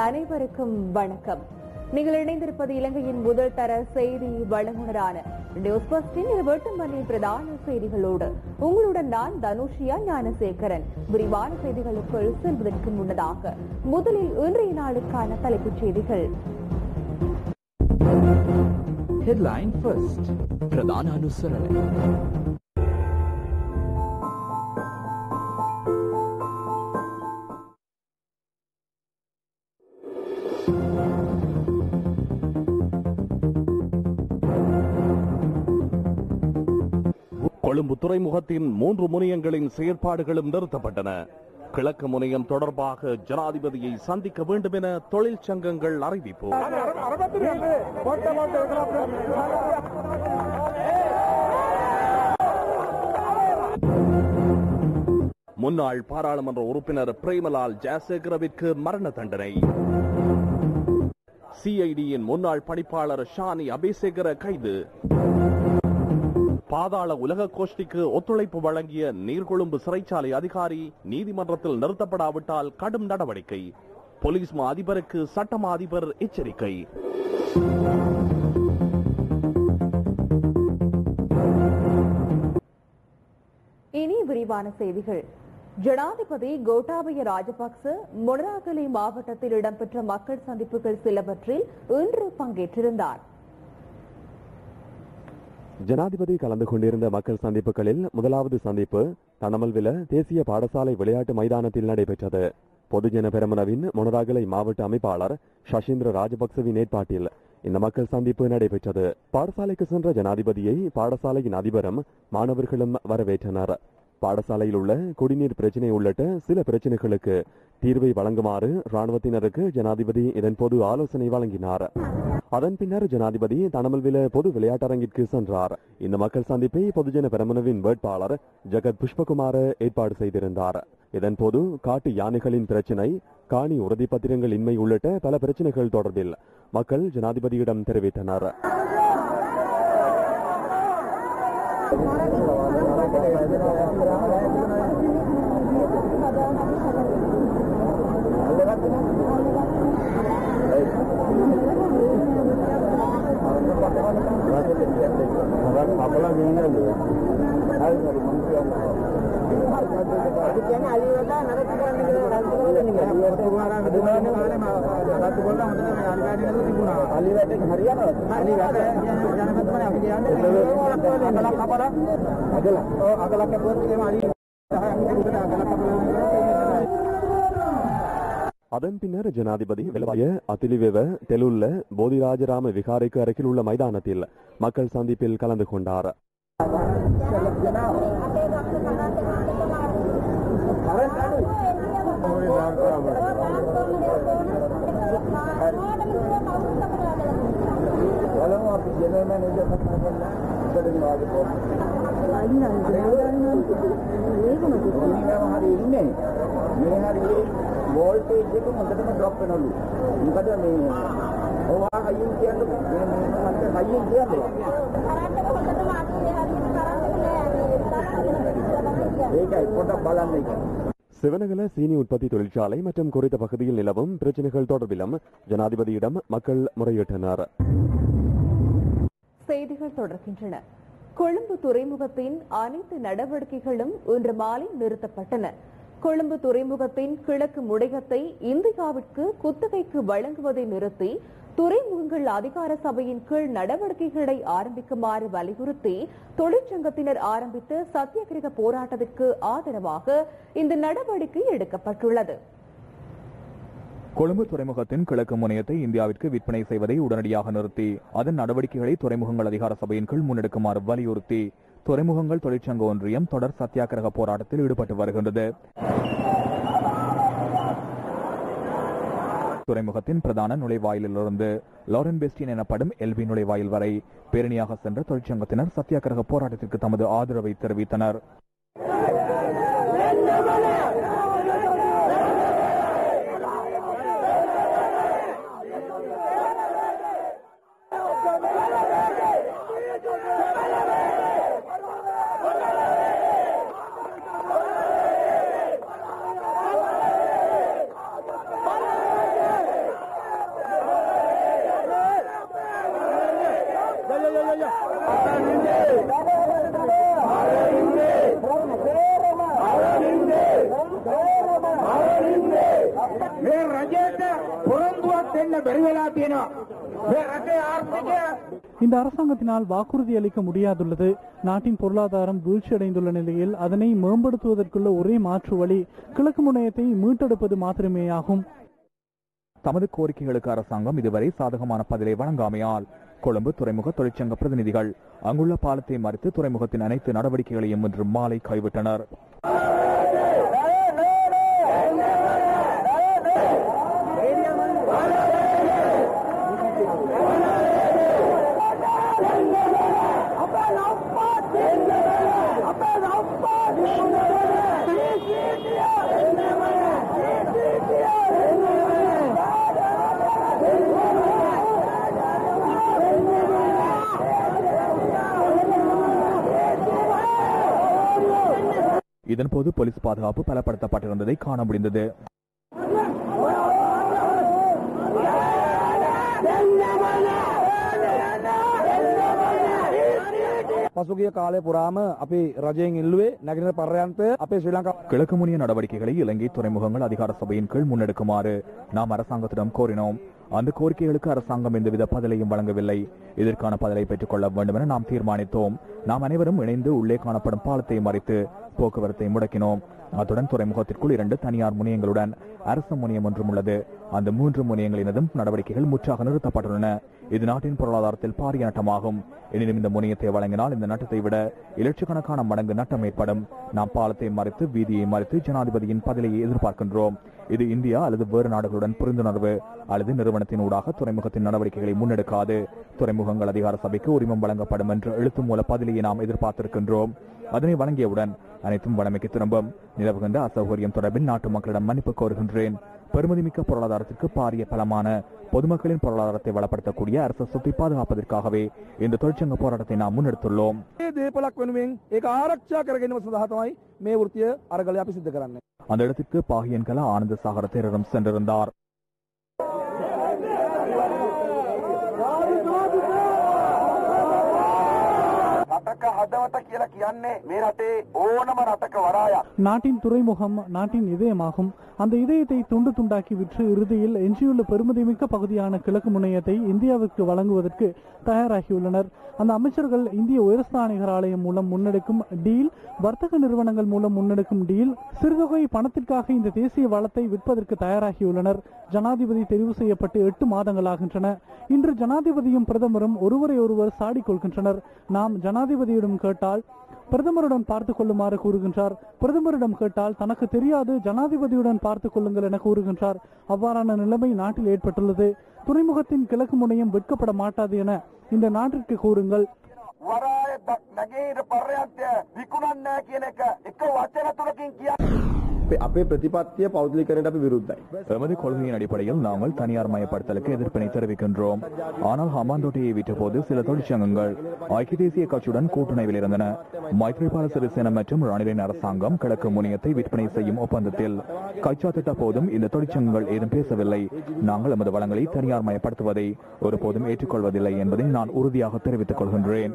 அனைவருக்கும் வணக்கம். நீங்கள் இணைந்திருப்பது இலங்கையின் முதல் தர செய்தி வழங்குனரான நியூஸ் பஸ்டின் 8 மணி பிரதான செய்திகளோடு உங்களுடன் நான் தனுஷியா ஞானசேகரன். விரிவான செய்திகளுக்குள் செல்வதற்கு முன்னதாக முதலில் இன்றைய நாளுக்கான தலைப்புச் செய்திகள். Headline first. பிரதான அனுசரணை. கொழும்பு துறைமுகத்தின் 3 முனையங்களின் செயற்பாடுகளும் நிறுத்தப்பட்டன. கிழக்கு முனையம் தொடர்பாக ஜனாதிபதியை சந்திக்க வேண்டும் என தொழிற்சங்கங்கள் அறிவிப்பு. முன்னாள் பாராளுமன்ற உறுப்பினர் பிரேமலால் ஜெயசேகரவிற்கு மரண தண்டனை. சிஐடியின் முன்னாள் பணிப்பாளர் ஷானி அபேசேகர கைது. பாதாள உலக கோஷ்டிக்கு ஒத்துழைப்பு வழங்கிய நீர்கொழும்பு சிறைச்சாலை அதிகாரி நீதிமன்றத்தில் நிறுத்தப்படாவிட்டால் கடும் நடவடிக்கை. போலீஸ் மா அதிபருக்கு சட்டமா அதிபர் எச்சரிக்கை. இனி விரிவான செய்திகள். ஜனாதிபதி கோட்டாபய ராஜபக்ச மொனராகலை மாவட்டத்தில் இடம்பெற்ற மக்கள் சந்திப்புகள் சிலவற்றில் இன்று பங்கேற்றிருந்தார். ஜனாதிபதி கலந்து கொண்டிருந்த மக்கள் சந்திப்புகளில் முதலாவது சந்திப்பு தனமல்வில தேசிய பாடசாலை விளையாட்டு மைதானத்தில் நடைபெற்றது. பொதுஜன பெரமுனவின் மொனராகலை மாவட்ட அமைப்பாளர் சஷீந்திர ராஜபக்சவின் ஏற்பாட்டில் இந்த மக்கள் சந்திப்பு நடைபெற்றது. பாடசாலைக்கு சென்ற ஜனாதிபதியை பாடசாலையின் அதிபரும் மாணவர்களும் வரவேற்றனர். பாடசாலையில் உள்ள குடிநீர் பிரச்சினை உள்ளிட்ட சில பிரச்சினைகளுக்கு தீர்வை வழங்குமாறு ராணுவத்தினருக்கு ஜனாதிபதி இதன்போது ஆலோசனை வழங்கினார். அதன் பின்னர் ஜனாதிபதி தனமல்வில பொது விளையாட்டரங்கிற்கு சென்றார். இந்த மக்கள் சந்திப்பை பொதுஜன பெரமுனவின் வேட்பாளர் ஜெகத் புஷ்பகுமார ஏற்பாடு செய்திருந்தார். இதன்போது காட்டு யானைகளின் பிரச்சினை, காணி உறுதிப்பத்திரங்கள் இன்மை உள்ளிட்ட பல பிரச்சினைகள் தொடர்பில் மக்கள் ஜனாதிபதியிடம் தெரிவித்தனர். அதன் பின்னர் ஜனாதிபதி வெலவாய அதிலிவேவ தெலுல்ல போதிராஜராம விகாரைக்கு அருகில் உள்ள மைதானத்தில் மக்கள் சந்திப்பில் கலந்து கொண்டார். சிவனகல சீனி உற்பத்தி தொழிற்சாலை மற்றும் குறித்த பகுதியில் நிலவும் பிரச்சனைகள் தொடர்பிலும் ஜனாதிபதியிடம் மக்கள் முறையிட்டனர். செய்திகள் தொடர்கின்றன. கொழும்பு துறைமுகத்தின் அனைத்து நடவடிக்கைகளும் இன்று மாலை நிறுத்தப்பட்டன. கொழும்பு துறைமுகத்தின் கிழக்கு முனையத்தை இந்தியாவிற்கு குத்தகைக்கு வழங்குவதை நிறுத்தி துறைமுகங்கள் அதிகார சபையின் கீழ் நடவடிக்கைகளை ஆரம்பிக்குமாறு வலியுறுத்தி தொழிற்சங்கத்தினர் ஆரம்பித்த சத்தியாகிரக போராட்டத்திற்கு ஆதரவாக இந்த நடவடிக்கை எடுக்கப்பட்டுள்ளது. கொழும்பு துறைமுகத்தின் கிழக்கு முனையத்தை இந்தியாவிற்கு விற்பனை செய்வதை உடனடியாக நிறுத்தி அதன் நடவடிக்கைகளை துறைமுகங்கள் அதிகார சபையின் கீழ் முன்னெடுக்குமாறு வலியுறுத்தி துறைமுகங்கள் தொழிற்சங்க ஒன்றியம் தொடர் சத்தியாகிரக போராட்டத்தில் ஈடுபட்டு வருகின்றது. துறைமுகத்தின் பிரதான நுழைவாயிலிருந்து லாரன் பெஸ்டின் எனப்படும் எல்பி நுழைவாயில் வரை பேரணியாக சென்ற தொழிற்சங்கத்தினர் சத்தியாகிரக போராட்டத்திற்கு தமது ஆதரவை தெரிவித்தனர். இந்த அரசாங்கத்தினால் வாக்குறுதி அளிக்க முடியாதுள்ளது. நாட்டின் பொருளாதாரம் வீழ்ச்சியடைந்துள்ள நிலையில் அதனை மேம்படுத்துவதற்குள்ள ஒரே மாற்று வழி கிழக்கு முனையத்தை மீட்டெடுப்பது மாத்திரமேயாகும். தமது கோரிக்கைகளுக்கு அரசாங்கம் இதுவரை சாதகமான பதிலை வழங்காமையால் கொழும்பு துறைமுக தொழிற்சங்க பிரதிநிதிகள் அங்குள்ள பாலத்தை மறித்து துறைமுகத்தின் அனைத்து நடவடிக்கைகளையும் இன்று மாலை கைவிட்டனர். இதன்போது போலீஸ் பாதுகாப்பு பலப்படுத்தப்பட்டிருந்ததை காண முடிந்தது. கிழக்கு முனைய நடவடிக்கைகளை இலங்கை துறைமுகங்கள் அதிகார சபையின் கீழ் முன்னெடுக்குமாறு நாம் அரசாங்கத்திடம் கோரினோம். அந்த கோரிக்கைகளுக்கு அரசாங்கம் எந்தவித பதிலையும் வழங்கவில்லை. இதற்கான பதிலை பெற்றுக் கொள்ள வேண்டும் என நாம் தீர்மானித்தோம். நாம் அனைவரும் இணைந்து உள்ளே காணப்படும் பாலத்தை மறித்து போக்குவரத்தை முடக்கினோம். அத்துடன் துறைமுகத்திற்குள் 2 தனியார் முனையங்களுடன் அரசு முனையம் ஒன்றும் உள்ளது. அந்த 3 முனையங்களினதும் நடவடிக்கைகள் முற்றாக நிறுத்தப்பட்டுள்ளன. இது நாட்டின் பொருளாதாரத்தில் பாரிய நட்டமாகும். எனினும் இந்த முனையத்தை வழங்கினால் இந்த நட்டத்தை விட இலட்சக்கணக்கான மடங்கு நட்டம் ஏற்படும். நாம் பாலத்தை மறித்து வீதியை மறித்து ஜனாதிபதியின் பதிலையை எதிர்பார்க்கின்றோம். இது இந்தியா அல்லது வேறு நாடுகளுடன் புரிந்துணர்வு அல்லது நிறுவனத்தின் ஊடாக துறைமுகத்தின் நடவடிக்கைகளை முன்னெடுக்காது. துறைமுகங்கள் அதிகார சபைக்கு உரிமம் வழங்கப்படும் என்ற எழுத்து மூல பதிலையை நாம் எதிர்பார்த்திருக்கின்றோம். அதனை வழங்கியவுடன் அனைத்தும் வழமைக்கு திரும்பும். நிலவுகின்ற அசௌகரியம் தொடர்பில் நாட்டு மக்களிடம் மன்னிப்பு கோருகின்றேன். பெருமதிமிக்க பொருளாதாரத்திற்கு பாரிய பலமான பொதுமக்களின் பொருளாதாரத்தை வளப்படுத்தக்கூடிய அரசு சொத்தை பாதுகாப்பதற்காகவே இந்த தொழிற்சங்க போராட்டத்தை நாம் முன்னெடுத்துள்ளோம். அந்த இடத்திற்கு பாகியன்கலா ஆனந்த சாகர தேரரும் சென்றிருந்தார். நாட்டின் துறைமுகம் நாட்டின் இதயமாகும். அந்த இதயத்தை துண்டு துண்டாக்கி விற்று இறுதியில் எஞ்சியுள்ள பெருமதிமிக்க பகுதியான கிழக்கு முனையத்தை இந்தியாவிற்கு வழங்குவதற்கு தயாராகியுள்ளனர். அந்த அமைச்சர்கள் இந்திய உயர்ஸ்தானிகர் ஆலயம் மூலம் முன்னெடுக்கும் டீல், வர்த்தக நிறுவனங்கள் மூலம் முன்னெடுக்கும் டீல், சிறுதொகை பணத்திற்காக இந்த தேசிய வளத்தை விற்பதற்கு தயாராகியுள்ளனர். ஜனாதிபதி தெரிவு செய்யப்பட்டு 8 மாதங்களாகின்றன. இன்று ஜனாதிபதியும் பிரதமரும் ஒருவரை ஒருவர் சாடிக் கொள்கின்றனர். நாம் ஜனாதிபதியிடம் கேட்டால் பிரதமருடன் பார்த்துக் கொள்ளுமாறு கூறுகின்றார். பிரதமரிடம் கேட்டால் தனக்கு தெரியாது, ஜனாதிபதியுடன் பார்த்துக் கொள்ளுங்கள் என கூறுகின்றார். அவ்வாறான நிலைமை நாட்டில் ஏற்பட்டுள்ளது. துறைமுகத்தின் கிழக்கு முனையம் விற்கப்பட மாட்டாது என இந்த நாட்டிற்கு கூறுங்கள். எமது கொள்கையின் அடிப்படையில் நாங்கள் தனியார் மயப்படுத்தலுக்கு எதிர்ப்பினை தெரிவிக்கின்றோம். ஆனால் ஹம்பாந்தோட்டையை விட்ட போது சில தொழிற்சங்கங்கள் ஐக்கிய தேசிய கட்சியுடன் கூட்டுணைவில் இருந்தன. மைத்ரிபால சிறிசேன மற்றும் ரணிலின் அரசாங்கம் கிழக்கு முனையத்தை விற்பனை செய்யும் ஒப்பந்தத்தில் கைச்சாத்திட்ட போதும் இந்த தொழிற்சங்கங்கள் ஏதும் பேசவில்லை. நாங்கள் எமது வளங்களை தனியார் மயப்படுத்துவதை ஒருபோதும் ஏற்றுக்கொள்வதில்லை என்பதை நான் உறுதியாக தெரிவித்துக் கொள்கின்றேன்.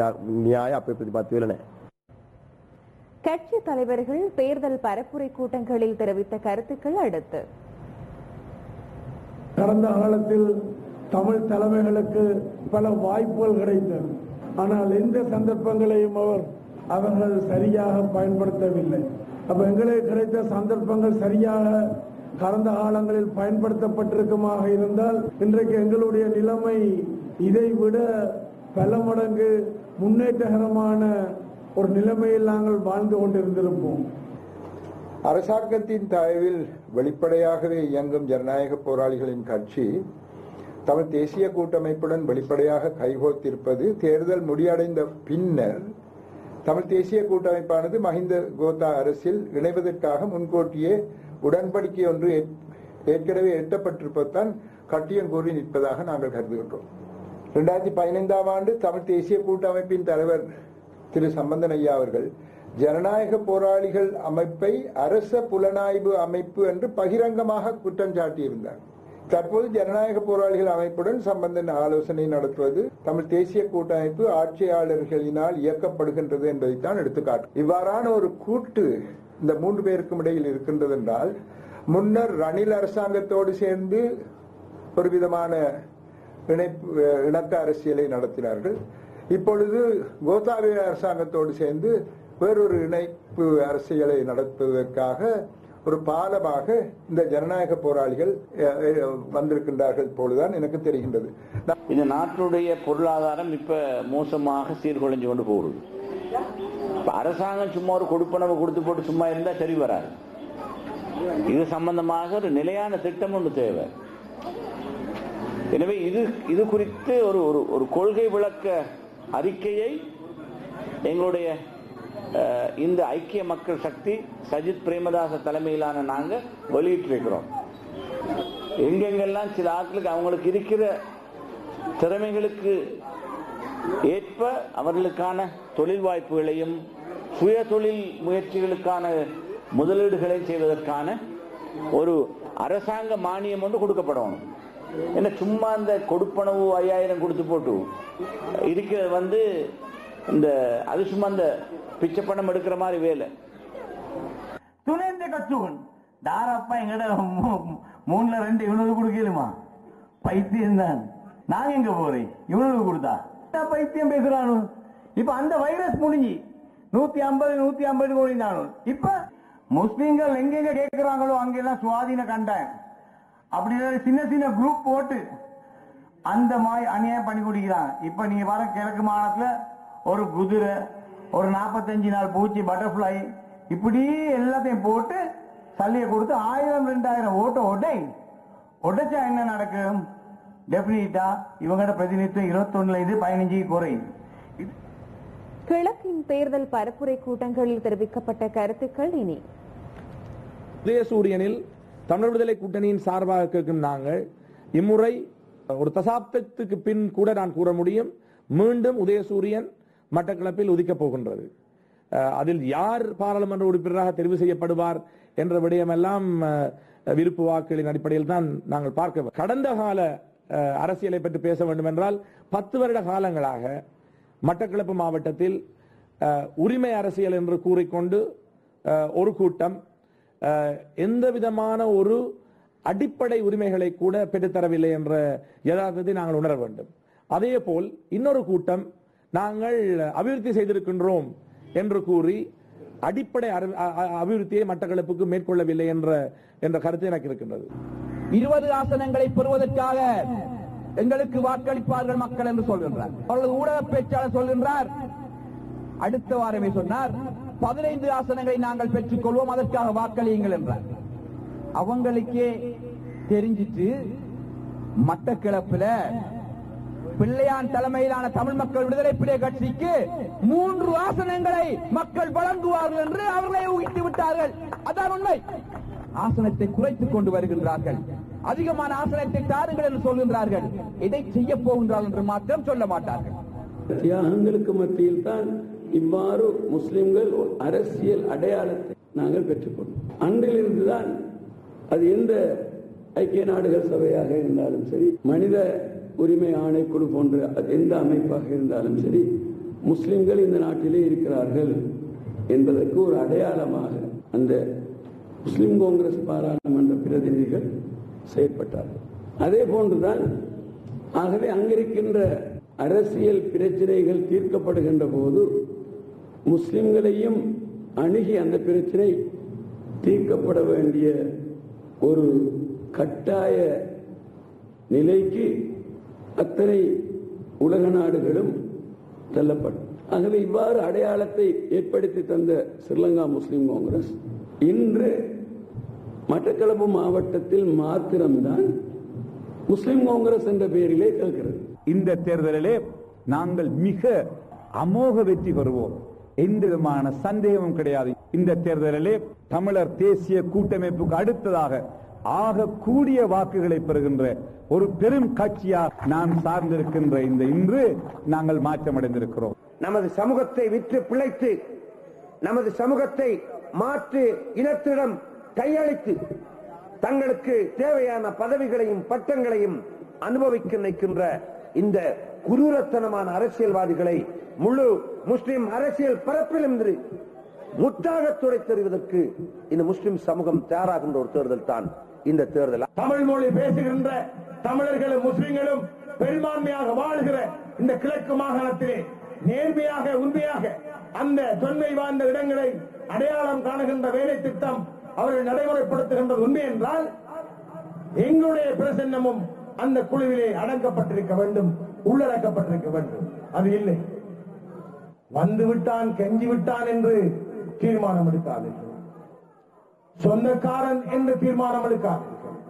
கட்சி தலைவர்கள் தேர்தல் பரப்புரை கூட்டங்களில் தெரிவித்த கருத்துக்கள் அடுத்து. கடந்த காலத்தில் தமிழ் தலைமைகளுக்கு பல வாய்ப்புகள் கிடைத்தது. ஆனால் எந்த சந்தர்ப்பங்களையும் அவர்கள் சரியாக பயன்படுத்தவில்லை. அப்ப எங்களுக்கு கிடைத்த சந்தர்ப்பங்கள் சரியாக கடந்த காலங்களில் பயன்படுத்தப்பட்டிருக்குமாக இருந்தால் இன்றைக்கு எங்களுடைய நிலைமை இதை விட பல மடங்கு முன்னேற்றகரமான ஒரு நிலைமையில் நாங்கள் வாழ்ந்து கொண்டிருந்திருப்போம். அரசாங்கத்தின் தயவில் வெளிப்படையாகவே இயங்கும் ஜனநாயக போராளிகளின் கட்சி தமிழ் தேசிய கூட்டமைப்புடன் வெளிப்படையாக கைகோத்திருப்பது தேர்தல் முடிவடைந்த பின்னர் தமிழ் தேசிய கூட்டமைப்பானது மஹிந்த கோத்தா அரசில் இணைவதற்காக முன்கூட்டியே உடன்படிக்கை ஒன்று ஏற்கனவே எட்டப்பட்டிருப்பதுதான் கட்டியம் கூறி நிற்பதாக நாங்கள் கருதுகின்றோம். 2015ஆம் ஆண்டு தமிழ் தேசிய கூட்டமைப்பின் தலைவர் திரு சம்பந்தன் ஐயா அவர்கள் ஜனநாயக போராளிகள் அமைப்பை அரச புலனாய்வு அமைப்பு என்று பகிரங்கமாக குற்றம் சாட்டியிருந்தார். தற்போது ஜனநாயக போராளிகள் அமைப்புடன் சம்பந்தன் ஆலோசனை நடத்துவது தமிழ் தேசிய கூட்டமைப்பு ஆட்சியாளர்களினால் இயக்கப்படுகின்றது என்பதைத்தான் எடுத்துக்காட்டும். இவ்வாறான ஒரு கூட்டு இந்த 3 பேருக்கும் இடையில் இருக்கின்றது என்றால் முன்னர் ரணில் அரசாங்கத்தோடு சேர்ந்து ஒரு விதமான இணக்க அரசியலை நடத்தினார்கள். இப்பொழுது கோத்தாபய அரசாங்கத்தோடு சேர்ந்து வேறொரு இணைப்பு அரசியலை நடத்துவதற்காக ஒரு பாலமாக இந்த ஜனநாயக போராளிகள் வந்திருக்கின்றார்கள் போலதான் எனக்கு தெரிகின்றது. இந்த நாட்டுடைய பொருளாதாரம் இப்ப மோசமாக சீர்குலைஞ்சு கொண்டு போகுது. அரசாங்கம் சும்மா ஒரு கொடுப்பனவு கொடுத்து போட்டு சும்மா இருந்தா சரி வராது. இது சம்பந்தமாக ஒரு நிலையான திட்டம் ஒன்று தேவை. எனவே இது குறித்து ஒரு கொள்கை விளக்க அறிக்கையை எங்களுடைய இந்த ஐக்கிய மக்கள் சக்தி சஜித் பிரேமதாச தலைமையிலான நாங்க வெளியிட்டிருக்கிறோம். எங்கெங்கெல்லாம் சில ஆட்களுக்கு அவங்களுக்கு இருக்கிற திறமைகளுக்கு ஏற்ப அவர்களுக்கான தொழில் வாய்ப்புகளையும் சுய தொழில் முயற்சிகளுக்கான முதலீடுகளையும் செய்வதற்கான ஒரு அரசாங்க மானியம் ஒன்று கொடுக்கப்படணும். என்ன சும்மா இந்த கொடுப்பனவு 5000 கொடுத்து போட்டு இருக்கிறது இந்த அது சும்மா இந்த பிச்சை பணம் எடுக்கிற மாதிரி வேலை. துணைந்த கச்சுகன் தாரப்பா எங்கட 3ல் 2 இவனுக்கு கொடுக்கலுமா? பைத்தியம் தான். நான் எங்க போறேன் இவனுக்கு கொடுத்தா பைத்தியம் பேசுறானு. இப்ப அந்த வைரஸ் முடிஞ்சு 150 கோடி நானும். இப்ப முஸ்லீம்கள் எங்கெங்க கேட்கிறாங்களோ அங்கெல்லாம் சுவாதீன கண்டாயம் அப்படி சின்ன சின்ன குரூப் போட்டு அந்த மாதிரி அநியாயம் பண்ணி குடிக்கிறாங்க. இப்ப நீங்க பாருங்க, கிழக்கு மாநிலத்துல ஒரு குதிரை, ஒரு 45 நாள் பூச்சி, பட்டர்ஃபிளை, இப்படி எல்லாத்தையும் போட்டு சல்லியை கொடுத்து 1000-2000 ஓட்டை உடைச்சா என்ன நடக்கும்? டெபினிட்டா இவங்களோட பிரதிநிதித்துவம் 21 15 குறையும். கிழக்கின் தேர்தல் பரப்புரை கூட்டங்களில் தெரிவிக்கப்பட்ட கருத்துக்கள் இனி. உதயசூரியனில் தமிழ் விடுதலை கூட்டணியின் சார்பாக கேட்கும் நாங்கள் இம்முறை ஒரு தசாப்தத்துக்கு பின் கூட நான் கூற முடியும், மீண்டும் உதயசூரியன் மட்டக்களப்பில் உதிக்கப் போகின்றது. அதில் யார் பாராளுமன்ற உறுப்பினராக தெரிவு செய்யப்படுவார் என்ற விடயமெல்லாம் விருப்பு வாக்குகளின் அடிப்படையில் தான் நாங்கள் பார்க்க. கடந்த கால அரசியலை பற்றி பேச வேண்டும் என்றால் 10 வருட காலங்களாக மட்டக்களப்பு மாவட்டத்தில் உரிமை அரசியல் என்று கூறிக்கொண்டு ஒரு கூட்டம் எந்த விதமான ஒரு அடிப்படை உரிமைகளை கூட பெற்றுத்தரவில்லை என்ற யதார்த்தத்தை நாங்கள் உணர வேண்டும். அதே போல் இன்னொரு கூட்டம் நாங்கள் அபிவிருத்தி செய்திருக்கின்றோம் என்று கூறி அடிப்படை அபிவிருத்தியை மட்டக்களப்புக்கு மேற்கொள்ளவில்லை என்ற கருத்து எனக்கு இருக்கின்றது. 20 ஆசனங்களை பெறுவதற்காக எங்களுக்கு வாக்களிப்பார்கள் மக்கள் என்று சொல்கின்றார். அவரது ஊடக பேச்சாளர் சொல்கின்றார், அடுத்த வாரமே சொன்னார் 15 ஆசனங்களை நாங்கள் பெற்றுக் கொள்வோம், அதற்காக வாக்களியுங்கள் என்றார். அவங்களுக்கே தெரிஞ்சிட்டு மட்டக்களப்புல பிள்ளையான் தலைமையிலான தமிழ் மக்கள் விடுதலை புலிகள் கட்சிக்கு 3 ஆசனங்களை மக்கள் வழங்குவார்கள் என்று அவர்களை ஊகித்து விட்டார்கள். அதான் உண்மை. ஆசனத்தை குறைத்துக் கொண்டு வருகின்றார்கள். அதிகமான ஆசனத்தை தாருங்கள் என்று சொல்கின்றார்கள். இதை செய்ய போகின்றார்கள் என்று மாத்திரம் சொல்ல மாட்டார்கள். தியாகங்களுக்கு மத்தியில் தான் இவ்வாறு முஸ்லிம்கள் அரசியல் அடையாளத்தை நாங்கள் பெற்றுக்கொண்டோம். அன்றிலிருந்துதான் அது எந்த ஐக்கிய நாடுகள் சபையாக இருந்தாலும் சரி, மனித உரிமை ஆணைக்குழு போன்ற எந்த அமைப்பாக இருந்தாலும் சரி, முஸ்லிம்கள் இந்த நாட்டிலே இருக்கிறார்கள் என்பதற்கு ஒரு அடையாளமாக அந்த முஸ்லிம் காங்கிரஸ் பாராளுமன்ற பிரதிநிதிகள் செயற்பட்டார்கள். அதே போன்றுதான் ஆகவே அங்கிருக்கின்ற அரசியல் பிரச்சனைகள் தீர்க்கப்படுகின்ற போது முஸ்லிம்களையும் அணுகி அந்த பிரச்சனை தீர்க்கப்பட வேண்டிய ஒரு கட்டாய நிலைக்கு அத்தனை உலக நாடுகளும் தள்ளப்படும். ஆகவே இவ்வாறு அடையாளத்தை ஏற்படுத்தி தந்த ஸ்ரீலங்கா முஸ்லிம் காங்கிரஸ் இன்று மட்டக்களப்பு மாவட்டத்தில் மாத்திரம்தான் முஸ்லிம் காங்கிரஸ் என்ற பெயரிலே கேட்கிறது. இந்த தேர்தலிலே நாங்கள் மிக அமோக வெற்றி பெறுவோம், எந்த விதமான சந்தேகமும் கிடையாது. இந்த தேர்தலிலே தமிழர் தேசிய கூட்டமைப்புக்கு அடுத்ததாக ஆக கூடிய வாக்குகளை பெறுகின்ற ஒரு பெரும் கட்சியாக நாம் சார்ந்திருக்கின்ற இந்த இன்று நாங்கள் மாற்றமடைந்திருக்கிறோம். நமது சமூகத்தை விற்று பிழைத்து நமது சமூகத்தை மாற்று இனத்திடம் கையளித்து தங்களுக்கு தேவையான பதவிகளையும் பட்டங்களையும் அனுபவிக்க நினைக்கின்ற இந்த குரூரத்தனமான அரசியல்வாதிகளை முழு முஸ்லிம் அரசியல் பரப்பிலிருந்து முற்றாக துடைத்தெறிவதற்கு இந்த முஸ்லிம் சமூகம் தயாராகின்ற ஒரு தேர்தல் தான் இந்த தேர்தல். தமிழ் மொழி பேசுகின்ற தமிழர்களும் முஸ்லிம்களும் பெரும்பான்மையாக வாழ்கிற இந்த கிழக்கு மாகாணத்திலே நேர்மையாக உண்மையாக அந்த தொன்மை வாழ்ந்த இடங்களை அடையாளம் காணுகின்ற வேலை திட்டம் அவர்கள் நடைமுறைப்படுத்துகின்ற உண்மை என்றால் எங்களுடைய பிரசன்னமும் அந்த குழுவிலே அடக்கப்பட்டிருக்க வேண்டும், உள்ளடக்கப்பட்டிருக்க வேண்டும். அது இல்லை. வந்து விட்டான் கெஞ்சி விட்டான் என்று தீர்மானம் எடுக்காதீர்கள், சொந்தக்காரன் என்று தீர்மானம் எடுக்காதீர்கள்,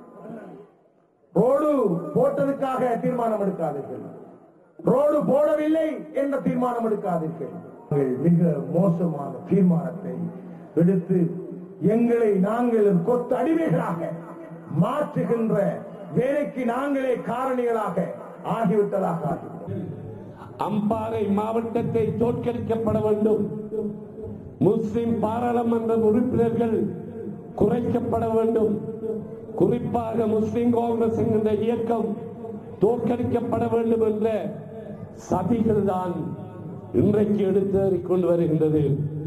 ரோடு போட்டதுக்காக தீர்மானம் எடுக்காதீர்கள், ரோடு போடவில்லை என்ற தீர்மானம் எடுக்காதீர்கள். மிக மோசமான தீர்மானத்தை எடுத்து எங்களை நாங்கள் கொத்து அடிமைகளாக மாற்றுகின்ற வேலைக்கு நாங்களே காரணிகளாக ஆகிவிட்டதாக அம்பாறை மாவட்டத்தை தோற்கடிக்கப்பட வேண்டும். முஸ்லிம் பாராளுமன்ற உறுப்பினர்கள் குறைக்கப்பட வேண்டும். குறிப்பாக முஸ்லிம் காங்கிரஸ் என்கின்ற இயக்கம் தோற்கடிக்கப்பட வேண்டும் என்ற சதிகள் தான் இன்றைக்கு எடுத்தேறிக் கொண்டு வருகின்றது.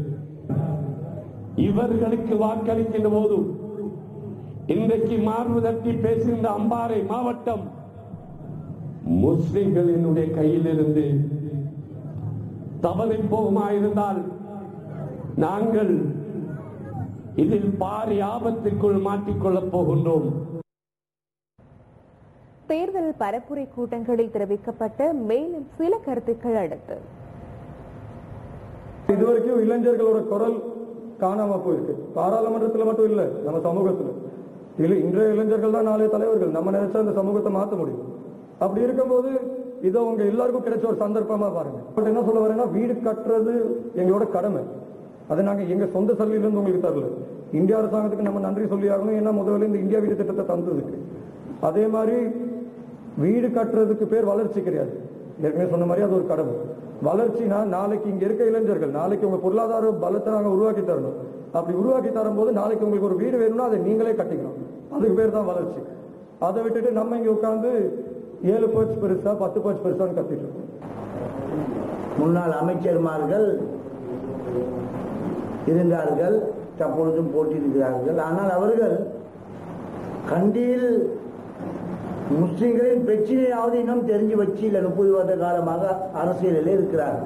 இவர்களுக்கு வாக்களிக்கின்ற போது இன்றைக்கு மார்பு தட்டி பேசுகின்ற அம்பாறை மாவட்டம் முஸ்லிம்களினுடைய கையிலிருந்து தவறி போகுமாயிருந்தால் நாங்கள் இதில் பாரி ஆபத்திற்குள் மாட்டிக்கொள்ளப் போகின்றோம். தேர்தல் பரப்புரை கூட்டங்களில் தெரிவிக்கப்பட்ட மேலும் சில கருத்துக்கள் அடுத்து. இதுவரைக்கும் இளைஞர்களோட குரல் காணாம போயிருக்கு. பாராளுமன்றத்தில் மட்டும் இல்ல, நம்ம சமூகத்தில் இன்றைய இளைஞர்கள் தான் நாளைய தலைவர்கள். நம்ம நினைச்சா இந்த சமூகத்தை மாற்ற முடியும். அப்படி இருக்கும்போது இதை உங்க எல்லாருக்கும் கிடைச்ச ஒரு சந்தர்ப்பமா பாருங்க. என்ன சொல்ல வரேன்னா, வீடு கட்டுறது எங்களோட கடமை. அதை நாங்க எங்க சொந்த சல்லிலிருந்து உங்களுக்கு தரல. இந்திய அரசாங்கத்துக்கு நம்ம நன்றி சொல்லி ஆகணும். ஏன்னா முதல்ல இந்த இந்தியா வீடு திட்டத்தை தந்ததுக்கு. அதே மாதிரி வீடு கட்டுறதுக்கு பேர் வளர்ச்சி கிடையாது. ஏற்கனவே சொன்ன மாதிரி அது ஒரு கடமை. வளர்ச்சினா நாளைக்கு இங்க இருக்க இளைஞர்கள் நாளைக்கு உங்க பொருளாதார பலத்தை நாங்க உருவாக்கி தரணும். அப்படி உருவாக்கி தரும்போது நாளைக்கு உங்களுக்கு ஒரு வீடு வேணும்னா அதை நீங்களே கட்டிக்கணும். அதுக்கு பேர் தான் வளர்ச்சி. அதை விட்டுட்டு நம்ம இங்க உட்கார்ந்து 7 பர்ச் பெருசா 10 பர்ச் பெருசான்னு கத்திட்டு இருக்கோம். முன்னாள் அமைச்சர்மார்கள் இருந்தார்கள், தற்பொழுதும் போட்டியிருக்கிறார்கள். ஆனால் அவர்கள் கண்டியில் முஸ்லிம்களின் பிரச்சனையாவது இன்னும் தெரிஞ்சு வச்சு இல்லை. 30 வருட காலமாக அரசியலில் இருக்கிறார்கள்.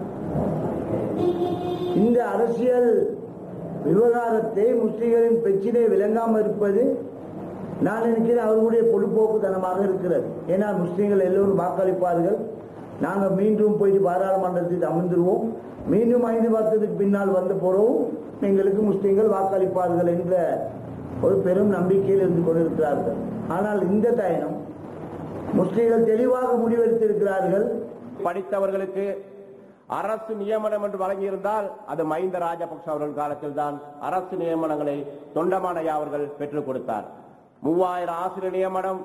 இந்த அரசியல் விவகாரத்தை முஸ்லிம்களின் பிரச்சனை விளங்காமல் இருப்பது நான் நினைக்கிறேன் அவர்களுடைய பொழுப்போக்குத்தனமாக இருக்கிறது. ஏன்னா முஸ்லிம்கள் எல்லோரும் வாக்களிப்பார்கள். நாங்கள் மீண்டும் போயிட்டு பாராளுமன்றத்தில் அமர்ந்துருவோம். மீண்டும் 5 வருஷத்துக்கு பின்னால் வந்த போறோம் எங்களுக்கு முஸ்லிம்கள் வாக்களிப்பார்கள் என்ற ஒரு பெரும் நம்பிக்கையில் இருந்து கொண்டிருக்கிறார்கள். ஆனால் இந்த தயணம் முஸ்லிம்கள் தெளிவாக முடிவெடுத்திருக்கிறார்கள். படித்தவர்களுக்கு அரசு நியமனம் என்று வழங்கியிருந்தால் அது மஹிந்த ராஜபக்ஷ அவர்கள் காலத்தில் தான் அரசு நியமனங்களை தொண்டமானையா அவர்கள் பெற்றுக் கொடுத்தார். 3000 ஆசிரியர் நியமனம்,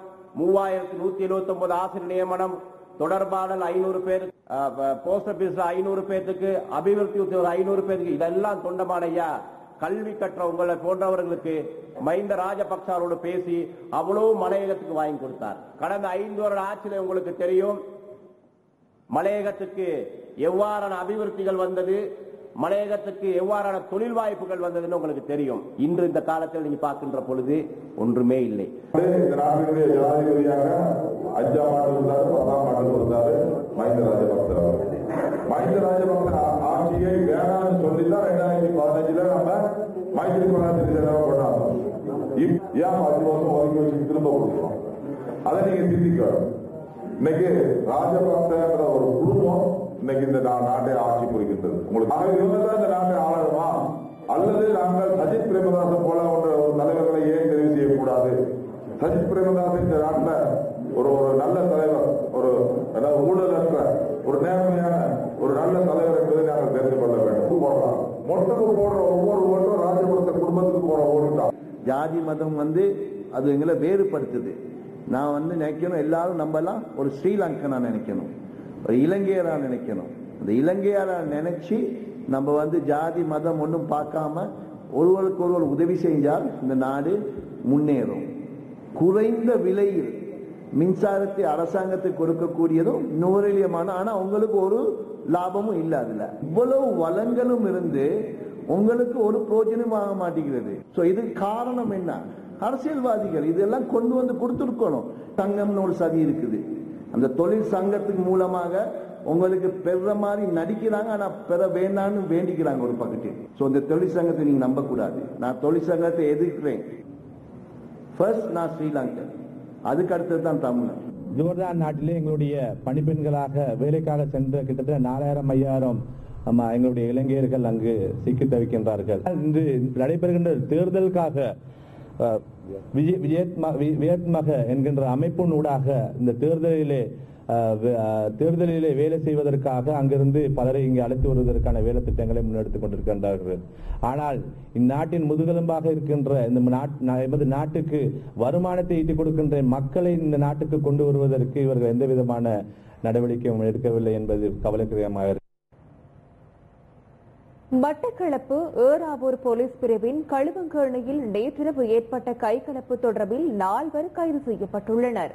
3179 ஆசிரியர் நியமனம், தொடர்பாடல் 500 பேர், போஸ்ட் ஆபீஸ்ல 500 பேருக்கு, அபிவிருத்தி உத்தியோக 500 பேருக்கு, இதெல்லாம் தொண்டமானையா கல்வி கற்ற உங்களை போன்றவர்களுக்கு மஹிந்த ராஜபக்ஷ அவரோடு பேசி அவ்வளவு மலையகத்துக்கு வாங்கி கொடுத்தார். கடந்த 5 வருட ஆட்சியில் உங்களுக்கு தெரியும் மலையகத்துக்கு எவ்வாறான அபிவிருத்திகள் வந்தது, மலையகத்துக்கு எவ்வாறான தொழில் வாய்ப்புகள் வந்ததுன்னு உங்களுக்கு தெரியும். இன்று இந்த காலத்தில் நீங்க பார்க்கின்ற பொழுது ஒன்றுமே இல்லை. நாட்டினுடைய ஜனாதிபதியாக 5ஆம் ஆண்டு இருந்தாரு, 10ஆம் ஆண்டு இருந்தாரு மஹிந்த ராஜபக்ச அவர்கள். மஹிந்த ராஜபக்ச ஆட்சியை வேணாம்னு சொல்லிதான் 2015 நம்ம மைத்திரிபால சிறிசேனாவை கொண்டாடுறோம். ஏன் 10 வருஷம் ஒதுக்கி வச்சு திரும்ப கொடுக்கிறோம்? அதை நீங்க சிந்திக்கணும். இன்னைக்கு ராஜபக்சங்கிற ஒரு குடும்பம் இன்னைக்கு இந்த நாட்டை ஆட்சி புரிகின்றது. உங்களுக்கு இவங்க தான் இந்த நாட்டை ஆளணுமா, அல்லது நாங்கள் சஜித் பிரேமதாசன் போல ஒரு தலைவர்களை ஏன் தெரிவு செய்யக்கூடாது? சஜித் பிரேமதாசன் இந்த நாட்டில் ஒரு நல்ல தலைவர், ஒரு ஊழலற்ற ஒரு நேர்மையான ஒரு நல்ல தலைவர் என்பதை நாங்கள் தெரிந்து கொள்ள வேண்டும். போடலாம் மொட்டுக்கு போடுற ஒவ்வொரு ஓட்டும் ராஜபக்ச குடும்பத்துக்கு போற ஓட்டுதான். ஜாதி மதம் அது எங்களை வேறுபடுத்துது. நான் நினைக்கணும் எல்லாரும் நம்ம எல்லாம் ஒரு ஸ்ரீலங்கனா நினைக்கணும், ஒரு இலங்கையரா நினைக்கணும். அந்த இலங்கையரா நினைச்சு நம்ம ஜாதி மதம் ஒன்றும் பார்க்காம ஒருவருக்கு ஒருவர் உதவி செஞ்சால் இந்த நாடு முன்னேறும். குறைந்த விலையில் மின்சாரத்தை அரசாங்கத்துக்கு கொடுக்கக்கூடியதும் நுவரெலியமான, ஆனா உங்களுக்கு ஒரு லாபமும் இல்லை. அதுல இவ்வளவு வளங்களும் இருந்து உங்களுக்கு ஒரு பிரோஜனம் ஆக மாட்டேங்கிறது. இது காரணம் என்ன? அரசியல்வாதிகள் இதெல்லாம் கொண்டு வந்து கொடுத்துருக்கணும். தங்கம் நூல் சதி இருக்குது. அந்த தொழில் சங்கத்தின் மூலமாக உங்களுக்கு பெற மாதிரி நடிக்கிறாங்க, ஆனா பெற வேண்டாம்னு வேண்டிக்கிறாங்க ஒரு பக்கத்து. சோ இந்த தொழில் சங்கத்தை நீங்க நம்ப கூடாது. நான் தொழில் சங்கத்தை எதிர்க்கிறேன். ஃபர்ஸ்ட் நான் ஸ்ரீலங்கன், அதுக்கு அடுத்தது தான் தமிழன். ஜோர்டான் நாட்டிலே எங்களுடைய பணிப்பெண்களாக வேலைக்காக சென்ற கிட்டத்தட்ட 4000-5000 எங்களுடைய இலங்கையர்கள் அங்கு சிக்கி தவிக்கின்றார்கள். இன்று நடைபெறுகின்ற தேர்தலுக்காக வியட்மக என்கின்ற அமைப்பினூடாக இந்த தேர்தலிலே வேலை செய்வதற்காக அங்கிருந்து பலரை இங்கு அழைத்து வருவதற்கான வேலை திட்டங்களை முன்னெடுத்துக் கொண்டிருக்கின்றார்கள். ஆனால் இந்நாட்டின் முதுகெலும்பாக இருக்கின்ற எமது நாட்டுக்கு வருமானத்தை ஈட்டிக் கொடுக்கின்ற மக்களை இந்த நாட்டுக்கு கொண்டு வருவதற்கு இவர்கள் எந்த விதமான நடவடிக்கையும் எடுக்கவில்லை என்பது கவலைக்கிடமாக இருக்கு. மட்டக்களப்பு ஏறாவூர் போலீஸ் பிரிவின் களுவங்கேணியில் நேற்றிரவு ஏற்பட்ட கைகலப்பு தொடர்பில் 4 கைது செய்யப்பட்டுள்ளனர்.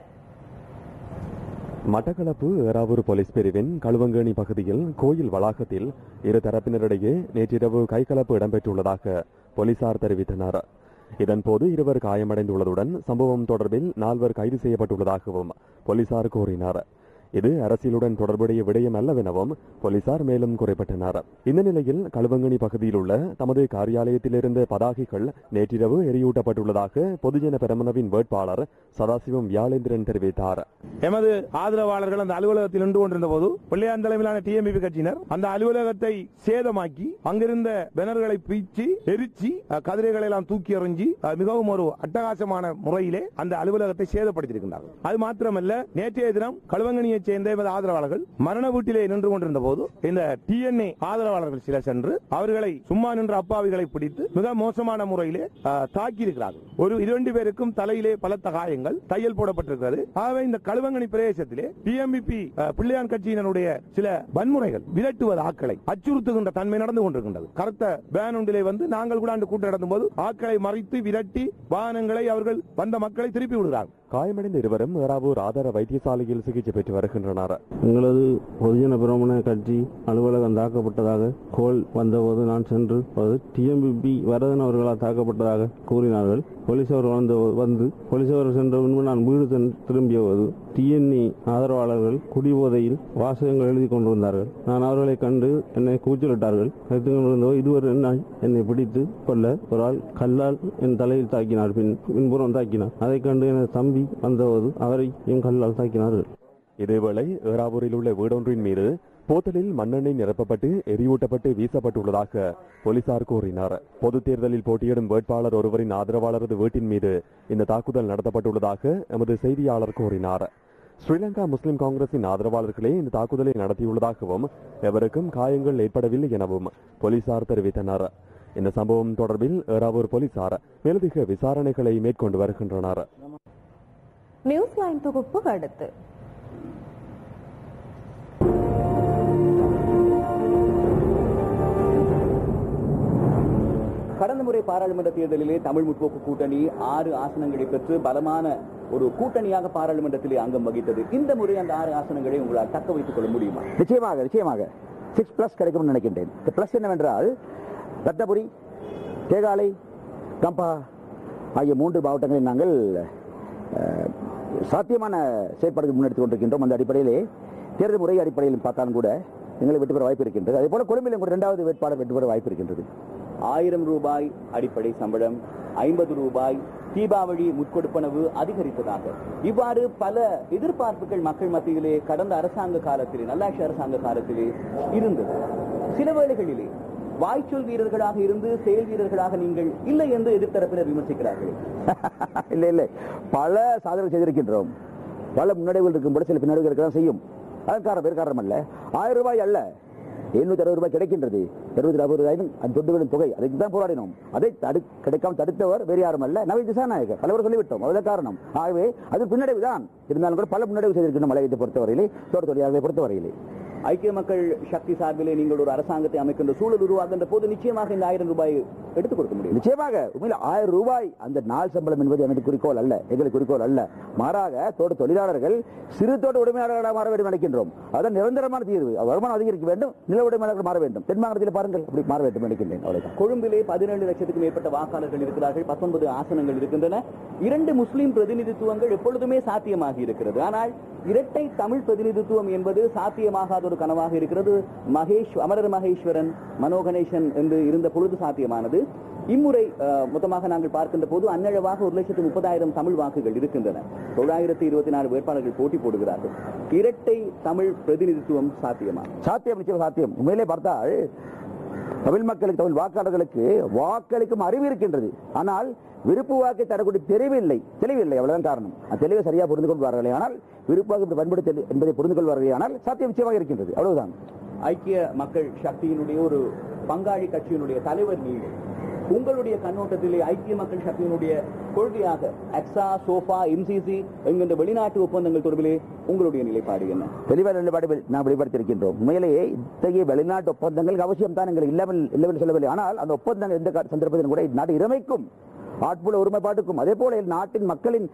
மட்டக்களப்பு ஏறாவூர் போலீஸ் பிரிவின் களுவங்கேணி பகுதியில் கோயில் வளாகத்தில் இரு தரப்பினரிடையே நேற்றிரவு கைகலப்பு இடம்பெற்றுள்ளதாக போலீசார் தெரிவித்தனர். இதன்போது 2 காயமடைந்துள்ளதுடன் சம்பவம் தொடர்பில் 4 கைது செய்யப்பட்டுள்ளதாகவும் போலீசார் கூறினர். இது அரசியலுடன் தொடர்புடைய விடயம் அல்லவெனவும் போலீசார் மேலும் குறிப்பிட்டனர். இந்த நிலையில் களுவங்கணி பகுதியில் உள்ள தமது காரியாலயத்திலிருந்து பதாகைகள் நேற்றிரவு எரியூட்டப்பட்டுள்ளதாக பொதுஜன பெரமுனவின் வேட்பாளர் சதாசிவம் வியாழேந்திரன் தெரிவித்தார். எமது ஆதரவாளர்கள் அந்த அலுவலகத்தில் நின்று கொண்டிருந்த போது பிள்ளையான் தலைமையிலான டிஎம்பிபி கட்சியினர் அந்த அலுவலகத்தை சேதமாக்கி அங்கிருந்த பேனர்களை பீச்சி எரிச்சி கதிரைகளை எல்லாம் தூக்கி எறிஞ்சி மிகவும் ஒரு அட்டகாசமான முறையிலே அந்த அலுவலகத்தை சேதப்படுத்தியிருக்கின்றார்கள். அது மாத்திரமல்ல, நேற்றைய தினம் களுவங்கணியை சேர்ந்த ஆதரவாளர்கள் மரண வீட்டிலே நின்று கொண்டிருந்த போது இந்த டிஎன்ஏ ஆதரவாளர்கள் சிலர் சென்று அவர்களை சும்மா நின்ற அப்பாவிகளை பிடித்து மிக மோசமான முறையிலே தாக்கி இருக்கிறார்கள். ஒரு 2 பேருக்கும் தலையிலே பலத்த காயங்கள், தையல் போடப்பட்டிருக்கிறது. ஆகவே இந்த களுவங்கணி பிரதேசத்திலே டிஎம்பிபி பிள்ளையான் கட்சியினருடைய சில வன்முறைகள், விரட்டுவது, ஆக்களை அச்சுறுத்துகின்ற தன்மை நடந்து கொண்டிருக்கின்றது. கருத்த வேன் ஒன்றிலே வந்து நாங்கள் கூட அந்த கூட்டம் நடந்தும் போது ஆக்களை மறைத்து விரட்டி வாகனங்களை அவர்கள் வந்த மக்களை திருப்பி விடுகிறார்கள். காயமடைந்த இருவரும் ஏறாவூர் ஆதார வைத்தியசாலையில் சிகிச்சை பெற்று வருகின்றனர். எங்களது பொதுஜன பெரமுன கட்சி அலுவலகம் தாக்கப்பட்டதாக கோல் வந்தபோது நான் சென்று டிஎம்பிபி வரதன் அவர்களால் தாக்கப்பட்டதாக கூறினார்கள். போலீசார் வந்து போலீசார் சென்ற முன்பு நான் வீடு திரும்பிய போது டிஎன்ஏ ஆதரவாளர்கள் குடிபோதையில் வாசகங்கள் எழுதி கொண்டிருந்தார்கள். நான் அவர்களை கண்டு என்னை கூச்சலிட்டார்கள். இதுவரை என்னை பிடித்து கொள்ள ஒரு ஆள் கல்லால் என் தலையில் தாக்கினார், பின்புறம் தாக்கினார். அதை கண்டு எனது தம்பி வந்தபோது அவரையும் கல்லால் தாக்கினார்கள். இதேவேளை ஏறாவூரில் உள்ள வீடொன்றின் மீது போத்தலில் மண்ணெண்ணெய் நிரப்பப்பட்டு எரியூட்டப்பட்டு வீசப்பட்டுள்ளதாக போலீசார் கூறினார். பொது தேர்தலில் போட்டியிடும் வேட்பாளர் ஒருவரின் ஆதரவாளரது வீட்டின் மீது இந்த தாக்குதல் நடத்தப்பட்டுள்ளதாக எமது செய்தியாளர் கூறினார். ஸ்ரீலங்கா முஸ்லிம் காங்கிரசின் ஆதரவாளர்களே இந்த தாக்குதலை நடத்தியுள்ளதாகவும் எவருக்கும் காயங்கள் ஏற்படவில்லை எனவும் போலீசார் தெரிவித்தனர். இந்த சம்பவம் தொடர்பில் ஏறாவூர் போலீசார் மேலதிக விசாரணைகளை மேற்கொண்டு வருகின்றனர். நியூஸ் லைன் தொகுப்பு அடுத்து. கடந்த முறை பாராளுமன்ற தேர்தலிலே தமிழ் முற்போக்கு கூட்டணி 6 ஆசனங்களை பெற்று பலமான ஒரு கூட்டணியாக பாராளுமன்றத்திலே அங்கம் வகித்தது. இந்த முறை அந்த 6 ஆசனங்களை உங்களால் தக்க வைத்துக் கொள்ள முடியுமா? நிச்சயமாக 6+ கிடைக்கும் நினைக்கின்றேன். பிளஸ் என்னவென்றால் ரத்னபுரி, கேகாலை, கம்பா ஆகிய 3 மாவட்டங்களில் நாங்கள் சாத்தியமான செயற்பாடுகள் முன்னெடுத்துக் கொண்டிருக்கின்றோம். அந்த அடிப்படையிலே தேர்தல் முறை அடிப்படையில் பார்த்தாலும் கூட எங்களை வெற்றி பெற வாய்ப்பு இருக்கின்றது. அதே போல கொழும்பிலும் கூட 2வது வேட்பாளர் வெற்றி பெற வாய்ப்பு இருக்கின்றது. 1000 ரூபாய் அடிப்படை சம்பளம், 50 ரூபாய் தீபாவளி முற்கொடுப்பனவு அதிகரித்ததாக இவ்வாறு பல எதிர்பார்ப்புகள் மக்கள் மத்தியிலே கடந்த அரசாங்க காலத்திலே, நல்லாட்சி அரசாங்க காலத்திலே இருந்தது. சில வேளைகளிலே வாய்ச்சொல் வீரர்களாக இருந்து செயல் வீரர்களாக நீங்கள் இல்லை என்று எதிர்த்தரப்பினர் விமர்சிக்கிறார்கள். இல்லை, பல சாதனை செய்திருக்கின்றோம். பல முன்னடைவுகள் இருக்கும் போது சில பின்னடைவுகள் இருக்கலாம் செய்யும். அதற்கான வேறு காரணம் அல்ல. 1000 ரூபாய் அல்ல, 760 ரூபாய் கிடைக்கின்றது. 240 ரூபாயும் அந்த தொண்டுகளின் தொகை, அதுக்கு தான் போராடினோம். அதை கிடைக்காமல் தடுத்தவர் வேறு யாரும் அல்ல, நவீன் திசாநாயகர். தலைவர் சொல்லிவிட்டோம், அதுதான் காரணம். ஆகவே அது பின்னடைவு தான். இருந்தாலும் கூட பல முன்னடைவு செய்திருக்கின்றோம். மலையத்தை பொறுத்தவரையிலே, தோட்டத்தொழிலாளர்களை பொறுத்தவரையிலே ஐக்கிய மக்கள் சக்தி சார்பிலே நீங்கள் ஒரு அரசாங்கத்தை அமைக்கின்ற சூழல் உருவாகின்ற போது நிச்சயமாக இந்த 1000 ரூபாய் எடுத்துக் கொடுக்க முடியும். நிச்சயமாக உண்மையில் 1000 ரூபாய் அந்த நாள் சம்பளம் என்பது எனக்கு குறிக்கோள் அல்ல, எங்களுக்கு குறிக்கோள் அல்ல. மாறாக தோட்ட தொழிலாளர்கள் சிறு தோட்ட உரிமையாளர்களாக மாற வேண்டும் நினைக்கின்றோம். அதான் நிரந்தரமான தீர்வு. வருமானம் அதிகரிக்க வேண்டும், நில உரிமையாளர்கள் மாற வேண்டும். தென்மாநிலத்தில் பாருங்கள் அப்படி மாற வேண்டும் நினைக்கின்றேன். அவ்வளவுதான். கொழும்பிலே 17 லட்சத்துக்கும் மேற்பட்ட வாக்காளர்கள் இருக்கிறார்கள், 19 ஆசனங்கள் இருக்கின்றன. 2 முஸ்லிம் பிரதிநிதித்துவங்கள் எப்பொழுதுமே சாத்தியமாகி இருக்கிறது. ஆனால் இரட்டை தமிழ் பிரதிநிதித்துவம் என்பது சாத்தியமாகாத ஒரு கனவாக இருக்கிறது. அமரர் மகேஸ்வரன், மனோ கணேசன் என்று இருந்த பொழுது சாத்தியமானது. இம்முறை மொத்தமாக நாங்கள் பார்க்கின்ற போது அன்னளவாக 1,30,000 தமிழ் வாக்குகள் இருக்கின்றன. 924 வேட்பாளர்கள் போட்டி போடுகிறார்கள். இரட்டை தமிழ் பிரதிநிதித்துவம் சாத்தியமா? சாத்தியம், நிச்சயம் சாத்தியம். உண்மையிலே பார்த்தால் தமிழ் மக்களுக்கு, தமிழ் வாக்காளர்களுக்கு வாக்களிக்கும் அறிவு இருக்கின்றது. ஆனால் விருப்பு வாக்கை தரக்கூடிய தெளிவில்லை. அவ்வளவுதான் காரணம். தெளிவை சரியா புரிந்து கொள்வார்களே ஆனால், விருப்பு வாக்கு பயன்படுத்த என்பதை புரிந்து கொள்வார்களே ஆனால் சாத்தியம் நிச்சயமாக இருக்கின்றது. அவ்வளவுதான். ஐக்கிய மக்கள் சக்தியினுடைய ஒரு பங்காளி கட்சியினுடைய தலைவர் நீங்கள், உங்களுடைய கண்ணோட்டத்திலே ஐக்கிய மக்கள் சக்தியினுடைய கொள்கையாக அக்ஸா, சோஃபா, எம்சிசி என்கின்ற வெளிநாட்டு ஒப்பந்தங்கள் தொடர்பிலே உங்களுடைய நிலைப்பாடு என்ன? தெளிவான நிலைப்பாடு நாம் வெளிப்படுத்தியிருக்கின்றோம். உண்மையிலேயே இத்தகைய வெளிநாட்டு ஒப்பந்தங்களுக்கு அவசியம் தான், எங்களுக்கு இல்லாமல் சொல்லவில்லை. ஆனால் அந்த ஒப்பந்தங்கள் எந்த சந்தர்ப்பத்திலும் கூட நாட்டு இறைமைக்கும் ஆட்புல ஒருமைப்பாட்டுக்கும், அதே போல நாட்டின் மக்களின்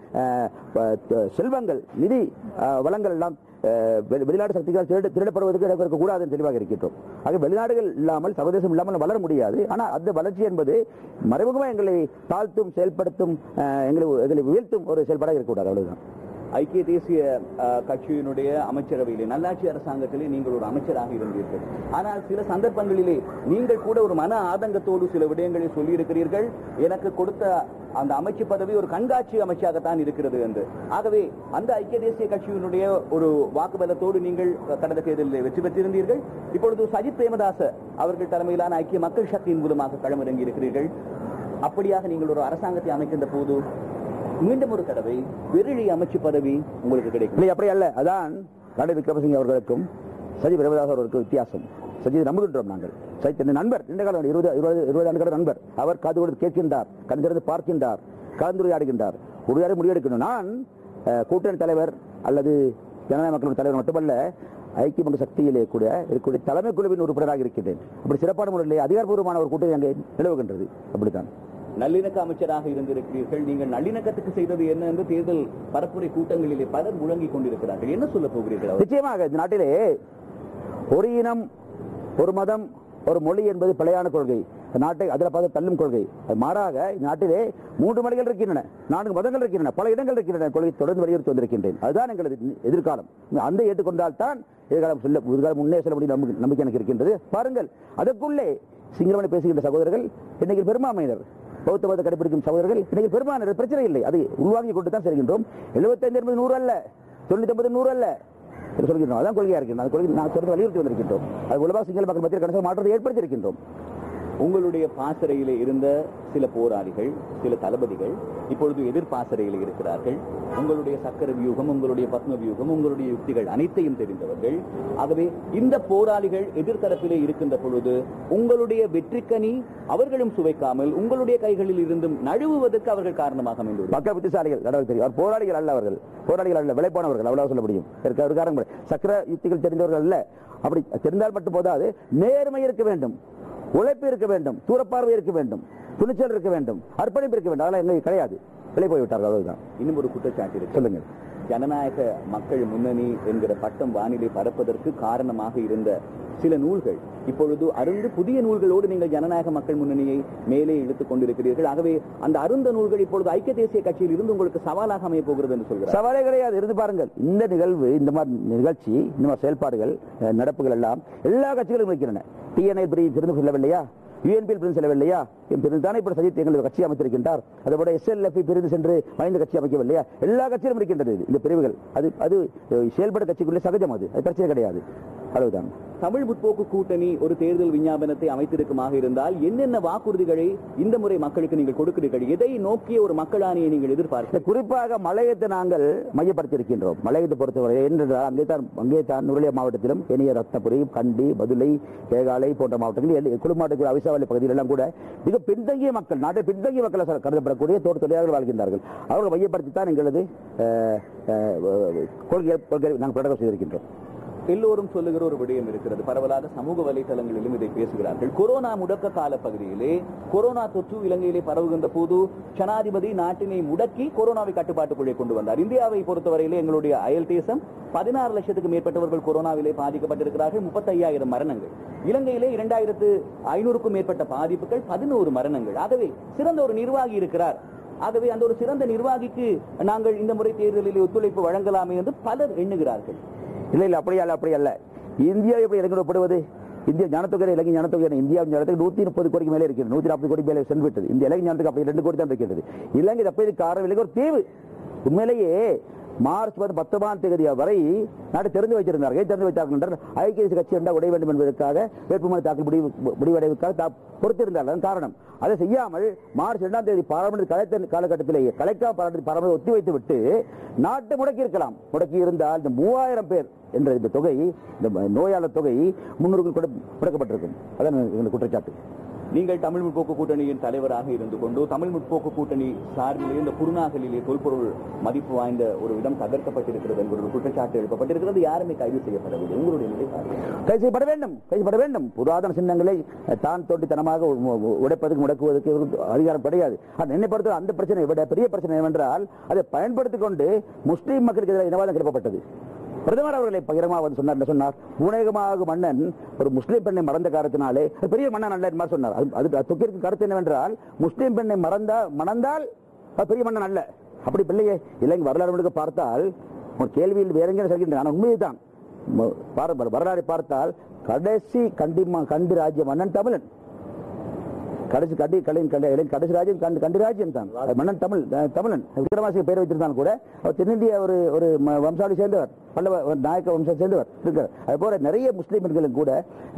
செல்வங்கள், நிதி வளங்கள் எல்லாம் வெளிநாட்டு சக்திகள் திருடப்படுவதற்கு கூடாது என்று தெளிவாக இருக்கின்றோம். ஆக வெளிநாடுகள் இல்லாமல், சர்வதேசம் இல்லாமல் வளர முடியாது. ஆனால் அந்த வளர்ச்சி என்பது மறைமுகமாக எங்களை தாழ்த்தும், செயல்படுத்தும், எங்களை வீழ்த்தும் ஒரு செயல்பாடாக இருக்கக்கூடாது. அவ்வளவுதான். ஐக்கிய தேசிய கட்சியினுடைய அமைச்சரவையிலே, நல்லாட்சி அரசாங்கத்திலே நீங்கள் ஒரு அமைச்சராக இருந்தீர்கள். ஆனால் சில சந்தர்ப்பங்களிலே நீங்கள் கூட ஒரு மன ஆதங்கத்தோடு சில விடயங்களை சொல்லியிருக்கிறீர்கள். எனக்கு கொடுத்த அந்த அமைச்சு பதவி ஒரு கண்காட்சி அமைச்சாகத்தான் இருக்கிறது என்று. ஆகவே அந்த ஐக்கிய தேசிய கட்சியினுடைய ஒரு வாக்குபலத்தோடு நீங்கள் கடந்த தேர்தலில் வெற்றி பெற்றிருந்தீர்கள். இப்பொழுது சஜித் பிரேமதாச அவர்கள் தலைமையிலான ஐக்கிய மக்கள் சக்தியின் மூலமாக களமிறங்கி இருக்கிறீர்கள். அப்படியாக நீங்கள் ஒரு அரசாங்கத்தை அமைக்கின்ற போது மீண்டும் ஒரு தடவை விரலி அமைச்சு பதவி உங்களுக்கு கிடைக்கும். அப்படி அல்ல. அதான் ரணில் விக்ரமசிங்கே அவர்களுக்கும் சஜித் பிரேமதாஸ் அவர்களுக்கும் வித்தியாசம். சஜித் நம்புகின்றோம் நாங்கள். சஜித் நண்பர், நீண்ட காலம் 20 ஆண்டுகள் நண்பர். அவர் காது கொடுத்து கேட்கின்றார், கண்திறந்து பார்க்கின்றார், கலந்துரையாடுகின்றார், உறுதியாக முடிவெடுக்கணும். நான் கூட்டணி தலைவர் அல்லது ஜனநாயக மக்கள் தலைவர் மட்டுமல்ல, ஐக்கிய மக்கள் சக்தியிலே கூட இருக்கக்கூடிய தலைமை குழுவின் உறுப்பினராக இருக்கின்றேன். அப்படி சிறப்பான முறையில் அதிகாரப்பூர்வமான ஒரு கூட்டணி அங்கே நிலவுகின்றது. அப்படித்தான். நல்லிணக்க அமைச்சராக இருந்திருக்கிறீர்கள். நீங்கள் நல்லிணக்கத்துக்கு செய்தது என்ன என்று தேர்தல் பரப்புரை கூட்டங்களிலே பலர் முழங்கிக் கொண்டிருக்கிறார்கள். என்ன சொல்ல போகிறீர்கள்? நிச்சயமாக இந்த நாட்டிலே ஒரு இனம், ஒரு மதம், ஒரு மொழி என்பது பிழையான கொள்கை. நாட்டை அதில் பார்த்து தள்ளும் கொள்கை. மாறாக நாட்டிலே 3 மொழிகள் இருக்கின்றன, 4 மதங்கள் இருக்கின்றன, பல இடங்கள் இருக்கின்றன. கொள்கை தொடர்ந்து வலியுறுத்தி வந்திருக்கின்றேன். அதுதான் எங்களது எதிர்காலம். அந்த ஏற்றுக்கொண்டால் தான் எதிர்காலம் முன்னே செல்ல முடியும் நம்பிக்கை எனக்கு இருக்கின்றது. பாருங்கள், அதற்குள்ளே சிங்களவனை பேசுகின்ற சகோதரர்கள் இன்னைக்கு பெரும்பான்மையினர், பௌத்த மத கடைபிடிக்கும் சகோதரர்கள் இன்னைக்கு பெரும்பான்மையினர். பிரச்சனை இல்லை, அதை உள்வாங்கி கொண்டு தான் செல்கின்றோம். 75 என்பது 100 அல்ல, 99 100 அல்ல சொல்கின்றோம். அதான் கொள்கையா இருக்கின்றோம். அந்த கொள்கை நான் தொடர்ந்து வலியுறுத்தி வந்திருக்கின்றோம். அது உலக சிங்கள மக்கள் மத்தியில் கடைசி மாற்றத்தை ஏற்படுத்தி இருக்கின்றோம். உங்களுடைய பாசறையிலே இருந்த சில போராளிகள், சில தளபதிகள் இப்பொழுது எதிர்பாசறையில் இருக்கிறார்கள். உங்களுடைய சக்கர வியூகம், உங்களுடைய பத்ம வியூகம், உங்களுடைய யுக்திகள் அனைத்தையும் தெரிந்தவர்கள். ஆகவே இந்த போராளிகள் எதிர்த்தரப்பிலே இருக்கின்ற பொழுது உங்களுடைய வெற்றிக்கனி அவர்களும் சுவைக்காமல் உங்களுடைய கைகளில் இருந்தும் நழுவுவதற்கு அவர்கள் காரணமாக அமைந்துள்ளனர். மக்கள் புத்திசாலிகள், தெரியும். போராளிகள் அல்ல, அவர்கள் போராளிகள் அல்ல, விளைப்பானவர்கள். அவ்வளவு சொல்ல முடியும். சக்கர யுக்திகள் தெரிந்தவர்கள் அல்ல. அப்படி தெரிந்தால் மட்டும் போதாது, நேர்மை இருக்க வேண்டும், உழைப்பு இருக்க வேண்டும், தூரப்பார்வை இருக்க வேண்டும், துணிச்சல் இருக்க வேண்டும், அர்ப்பணிப்பு இருக்க வேண்டும். அதெல்லாம் எங்களுக்கு கிடையாது. விலை போய்விட்டார்கள். அவ்வளவுதான். இன்னும் ஒரு குற்றச்சாட்டு இருக்கு. சொல்லுங்கள். ஜனநாயக மக்கள் முன்னணி என்கிற பட்டம் வானிலை பரப்பதற்கு காரணமாக இருந்த சில நூல்கள் இப்பொழுது அருந்து புதிய நூல்களோடு நீங்கள் ஜனநாயக மக்கள் முன்னணியை மேலே இழுத்துக் கொண்டிருக்கிறீர்கள். ஆகவே அந்த அருந்த நூல்கள் இப்பொழுது ஐக்கிய தேசிய கட்சியில் இருந்து உங்களுக்கு சவாலாக அமைய போகிறது என்று சொல்கிறார். சவாலே கிடையாது. இருந்து பாருங்கள், இந்த நிகழ்வு, இந்த மாதிரி நிகழ்ச்சி, இந்த மாதிரி செயல்பாடுகள், நடப்புகள் எல்லாம் எல்லா கட்சிகளும் இருக்கின்றன. டிஎன்ஐ திரும்ப சொல்லவில்லையா? யூஎன்பியில் பிரிந்து செல்லவில்லையா? தானே இப்ப சஜித் எங்களுக்கு கட்சி அமைத்திருக்கின்றார். அதோட SLF பிரிந்து சென்று மறைந்த கட்சி அமைக்கவில்லையா? எல்லா கட்சியிலும் இருக்கின்றது இந்த பிரிவுகள். அது செயல்பட கட்சிக்குள்ளே சகஜம். அது பிரச்சனை கிடையாது. அளவுதான். தமிழ் முற்போக்கு கூட்டணி ஒரு தேர்தல் விஞ்ஞாபனத்தை அமைத்திருக்குமாக இருந்தால் என்னென்ன வாக்குறுதிகளை இந்த முறை மக்களுக்கு நீங்கள் கொடுக்கிறீர்கள்? எதை நோக்கிய ஒரு மக்கள் ஆணையை நீங்கள் எதிர்பார்க்க? குறிப்பாக மலையத்தை நாங்கள் மையப்படுத்தியிருக்கின்றோம். மலையத்தை பொறுத்தவரை என்றால் அங்கே தான் நுரலியா மாவட்டத்திலும் ஏனைய ரத்னபுரி, கண்டி, பதுளை, கேகாலை போன்ற மாவட்டங்களில் குழுமாட்டுக்குள் அவிசாவளி பகுதியில் எல்லாம் கூட மிக பின்தங்கிய மக்கள், நாட்டை பின்தங்கிய மக்கள் கருதப்படக்கூடிய தோட்ட தொழிலாளர்கள் வாழ்கின்றார்கள். அவர்கள் மையப்படுத்தித்தான் எங்களது கொள்கை நாங்கள் பிரகடனம் செய்திருக்கின்றோம். எல்லோரும் சொல்லுகிற ஒரு விடயம் இருக்கிறது. பரவலாக சமூக வலைதளங்களிலும் இதை பேசுகிறார்கள். கொரோனா முடக்க கால பகுதியிலே கொரோனா தொற்று இலங்கையிலே பரவுகின்ற போது ஜனாதிபதி நாட்டினை முடக்கி கொரோனாவை கட்டுப்பாட்டுக்குள்ளே கொண்டு வந்தார். இந்தியாவை பொறுத்தவரையிலே எங்களுடைய அயல் தேசம் 16 லட்சத்துக்கு மேற்பட்டவர்கள் கொரோனாவிலே பாதிக்கப்பட்டிருக்கிறார்கள். 35,000 மரணங்கள். இலங்கையிலே 2,500க்கும் மேற்பட்ட பாதிப்புகள், 11 மரணங்கள். ஆகவே சிறந்த ஒரு நிர்வாகி இருக்கிறார். ஆகவே அந்த ஒரு சிறந்த நிர்வாகிக்கு நாங்கள் இந்த முறை தேர்தலில் ஒத்துழைப்பு வழங்கலாமே என்று பலர் எண்ணுகிறார்கள். இல்ல அப்படி அல்ல. இந்தியா எப்படி இலங்கைப்படுவது? இந்திய ஜனத்தொகை இலங்கை ஜனத்தொகை இந்தியாவின் ஜனத்துக்கு 130 கோடிக்கு மேலே இருக்கிறது. 140 கோடி மேலே சென்று விட்டது. இந்த இலங்கை ஜனத்துக்கு அப்படி 2 கோடி தான் இருக்கிறது. இலங்கை தப்பது காரணம் இலங்கை ஒரு தீவு. உண்மையிலேயே மார்ச் 19ஆம் தேதி வரை நாட்டை தெரிந்து வைத்திருந்தார்கள். தெரிந்து வைத்தார்கள் ஐக்கிய தேசிய கட்சி என்றால் உடைய வேண்டும் என்பதற்காக வேட்புமனு தாக்கல் முடிவடைவதற்காக பொறுத்திருந்தார்கள். காரணம் அதை செய்யாமல் மார்ச் 2ஆம் தேதி பாராளுமன்ற காலகட்டத்திலேயே கலெக்டர் பாராளுமன்ற ஒத்தி வைத்து விட்டு நாட்டை முடக்கி இருக்கலாம். முடக்கி இருந்தால் இந்த 3000 பேர் என்ற இந்த தொகை, இந்த நோயாளர் தொகை 300 முடக்கப்பட்டிருக்கும். அதான் இந்த குற்றச்சாட்டு. நீங்கள் தமிழ் முற்போக்கு கூட்டணியின் தலைவராக இருந்து கொண்டு தமிழ் முற்போக்கு கூட்டணி சார்பிலே இந்த குருநாகலிலே தொல்பொருள் மதிப்பு வாய்ந்த ஒரு இடம் தகர்க்கப்பட்டிருக்கிறது என்கிற ஒரு குற்றச்சாட்டு எழுப்பப்பட்டிருக்கிறது. யாருமே கைது செய்யப்படவில்லை. உங்களுடைய நிலைப்பாடு? கைது செய்யப்பட வேண்டும். புராதன சின்னங்களை தான் தோண்டித்தனமாக உடைப்பதற்கு முடக்குவதற்கு அதிகாரம் கிடையாது. என்னை பொறுத்த அந்த பிரச்சனை விட பெரிய பிரச்சனை என்னவென்றால் அதை பயன்படுத்திக் கொண்டு முஸ்லீம் மக்களுக்கு எதிராக இனவாதம் கிளப்பப்பட்டது. பிரதமர் அவர்களை பகிரமாக சொன்னார், பூனேகமாக மன்னன் ஒரு முஸ்லீம் பெண்ணை மறந்த காரணத்தினாலே பெரிய மன்னன் அல்ல என்று சொன்னார். அது தொக்கிற்கு கருத்து என்னவென்றால் முஸ்லீம் பெண்ணை மணந்தால் பெரிய மன்னன் அல்ல. அப்படி பிள்ளையே இலங்கை வரலாறு பார்த்தால் ஒரு கேள்வியில் வேற எங்கே சொல்கின்றன. உண்மைதான் வரலாறு பார்த்தால் கடைசி கண்டி ராஜ்ய மன்னன் தமிழன். கடைசி ராஜ்யம் கண்டி ராஜ்யம் தான் மன்னன் தமிழன். விக்ரமாசிங்க பேர் வைத்திருந்தாலும் கூட அவர் தென்னிந்திய ஒரு வம்சாவளி சேர்ந்தவர், பல்லவ நாயக்க வம்சம் சேர்ந்தவர் இருக்கிறார். அதுபோல நிறைய முஸ்லீம் பெண்களும் கூட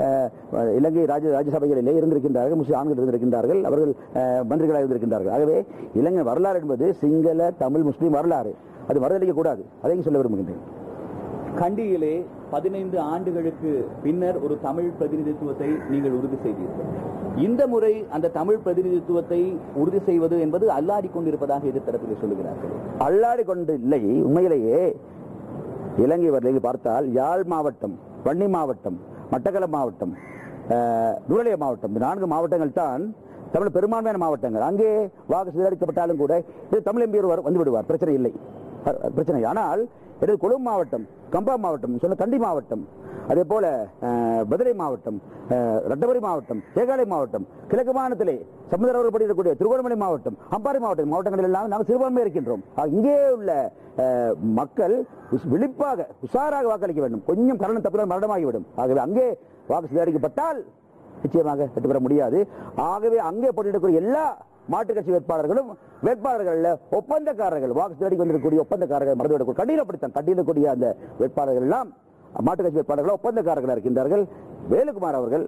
இலங்கை ராஜ்யசபைகளிலே இருந்திருக்கின்றார்கள். முஸ்லீம் ஆண்கள் இருந்திருக்கின்றார்கள். அவர்கள் மந்திரிகளாக இருந்திருக்கின்றார்கள். ஆகவே இலங்கை வரலாறு என்பது சிங்கள தமிழ் முஸ்லீம் வரலாறு. அது மறுதளிக்க கூடாது. அதையும் சொல்ல விரும்புகின்றேன். கண்டியிலே 15 ஆண்டுகளுக்கு பின்னர் ஒரு தமிழ் பிரதிநிதித்துவத்தை நீங்கள் உறுதி செய்தீர்கள். இந்த முறை அந்த தமிழ் பிரதிநிதித்துவத்தை உறுதி செய்வது என்பது அல்லாடி கொண்டிருப்பதாக எதிர்த்தரப்பில் சொல்லுகிறார்கள். அல்லாடி கொண்டு இல்லை. உண்மையிலேயே இலங்கை வரலாறு பார்த்தால் யாழ் மாவட்டம், வன்னி மாவட்டம், மட்டக்களப்பு மாவட்டம், நுவரெலியா மாவட்டம், இந்த 4 மாவட்டங்கள் தான் தமிழ் பெரும்பான்மையான மாவட்டங்கள். அங்கே வாக்கு சிதறடிக்கப்பட்டாலும் கூட இது தமிழ் எம்பி வந்து விடுவார், பிரச்சனை இல்லை. ஆனால் கொழும்பு மாவட்டம், கம்பா மாவட்டம், சொன்ன கண்டி மாவட்டம், அதே போல மதுரை மாவட்டம், ரட்டபரி மாவட்டம், தேகாலை மாவட்டம், கிழக்கு மாநிலத்திலே சமுதிரவர்கள் படிக்கக்கூடிய திருகோணமலை மாவட்டம், அம்பாறை மாவட்டங்கள் எல்லாம் நாங்கள் சிறுபான்மை இருக்கின்றோம். இங்கே உள்ள மக்கள் விழிப்பாக உஷாராக வாக்களிக்க வேண்டும். கொஞ்சம் கரணம் தப்பினால் மரணமாகிவிடும். ஆகவே அங்கே வாக்கு சிதறடிக்கப்பட்டால் நிச்சயமாக வெற்றி பெற முடியாது. ஆகவே அங்கே போட்டியிடக்கூடிய எல்லா மாட்டுக் கட்சி வேட்பாளர்கள் ஒப்பந்தக்காரர்கள், வாக்கு தேடி கொண்டிருக்கக்கூடிய ஒப்பந்தக்காரர்கள் மறந்துவிடக்கூடிய கண்டியில் அப்படித்தான் கண்டியிடக்கூடிய அந்த வேட்பாளர்கள் எல்லாம் மாட்டுக் கட்சி வேட்பாளர்கள் ஒப்பந்தக்காரர்கள் இருக்கின்றார்கள். வேலுக்குமார் அவர்கள்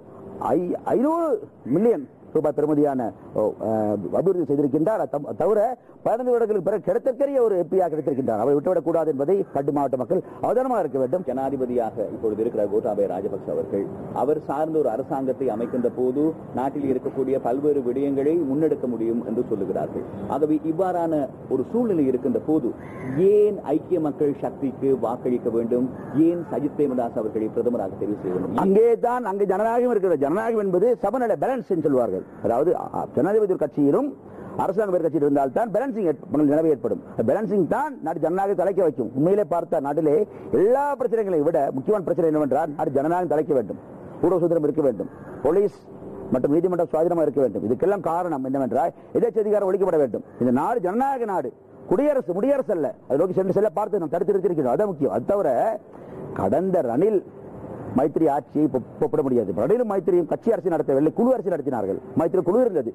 500 மில்லியன் ரூபாய் பெறுமதியான அபிவிருத்தி செய்திருக்கின்றார். தவிர 15 வருடங்களுக்கு பிறகு கிடைத்தற்கரிய ஒரு எம்பியாக கிடைத்திருக்கின்றார். அவரை விட்டுவிடக் கூடாது என்பதை கண்டி மாவட்ட மக்கள் அவதானமாக இருக்க வேண்டும். ஜனாதிபதியாக இப்பொழுது இருக்கிற கோட்டாபய ராஜபக்ச அவர்கள் அவர் சார்ந்த ஒரு அரசாங்கத்தை அமைக்கின்ற போது நாட்டில் இருக்கக்கூடிய பல்வேறு விடயங்களை முன்னெடுக்க முடியும் என்று சொல்லுகிறார்கள். ஆகவே இவ்வாறான ஒரு சூழ்நிலை இருக்கின்ற போது ஏன் ஐக்கிய மக்கள் சக்திக்கு வாக்களிக்க வேண்டும்? ஏன் சஜித் பிரேமதாஸ் அவர்களை பிரதமராக தெரிவு செய்ய வேண்டும்? அங்கேதான் அங்கே ஜனநாயகம் இருக்கிறது. ஜனநாயகம் என்பது சமநிலை, பேலன்ஸ் சொல்வார்கள். அதாவது ஜனாதிபதி கட்சியிலும் அரசாங்க கட்சியில் இருந்தால் தான் பேலன்சிங் நிலவை ஏற்படும். பேலன்சிங் தான் நாட்டு ஜனநாயகம் தலைக்க வைக்கும். உண்மையிலே பார்த்த நாட்டிலே எல்லா பிரச்சனைகளையும் விட முக்கியமான பிரச்சனை என்னவென்றால் நாட்டு ஜனநாயகம் தலைக்க வேண்டும், ஊடக சுதந்திரம் இருக்க வேண்டும், போலீஸ் மற்றும் நீதிமன்றம் சுதந்திரமாக இருக்க வேண்டும். இதுக்கெல்லாம் காரணம் என்னவென்றால் எதேச்சதிகாரம் ஒழிக்கப்பட வேண்டும். இந்த நாடு ஜனநாயக நாடு, முடியரசு அல்ல. அதை நோக்கி செல்ல பார்த்து நாம் தடுத்து நிறுத்தியிருக்கிறோம். அதான் முக்கியம். அது தவிர கடந்த ரணில் மைத்திரி ஆட்சியை ஒப்பிட முடியாது. ரணிலும் மைத்திரியும் கட்சி அரசு நடத்தவில்லை, குழு அரசு நடத்தினார்கள். மைத்திரி குழு இருந்தது,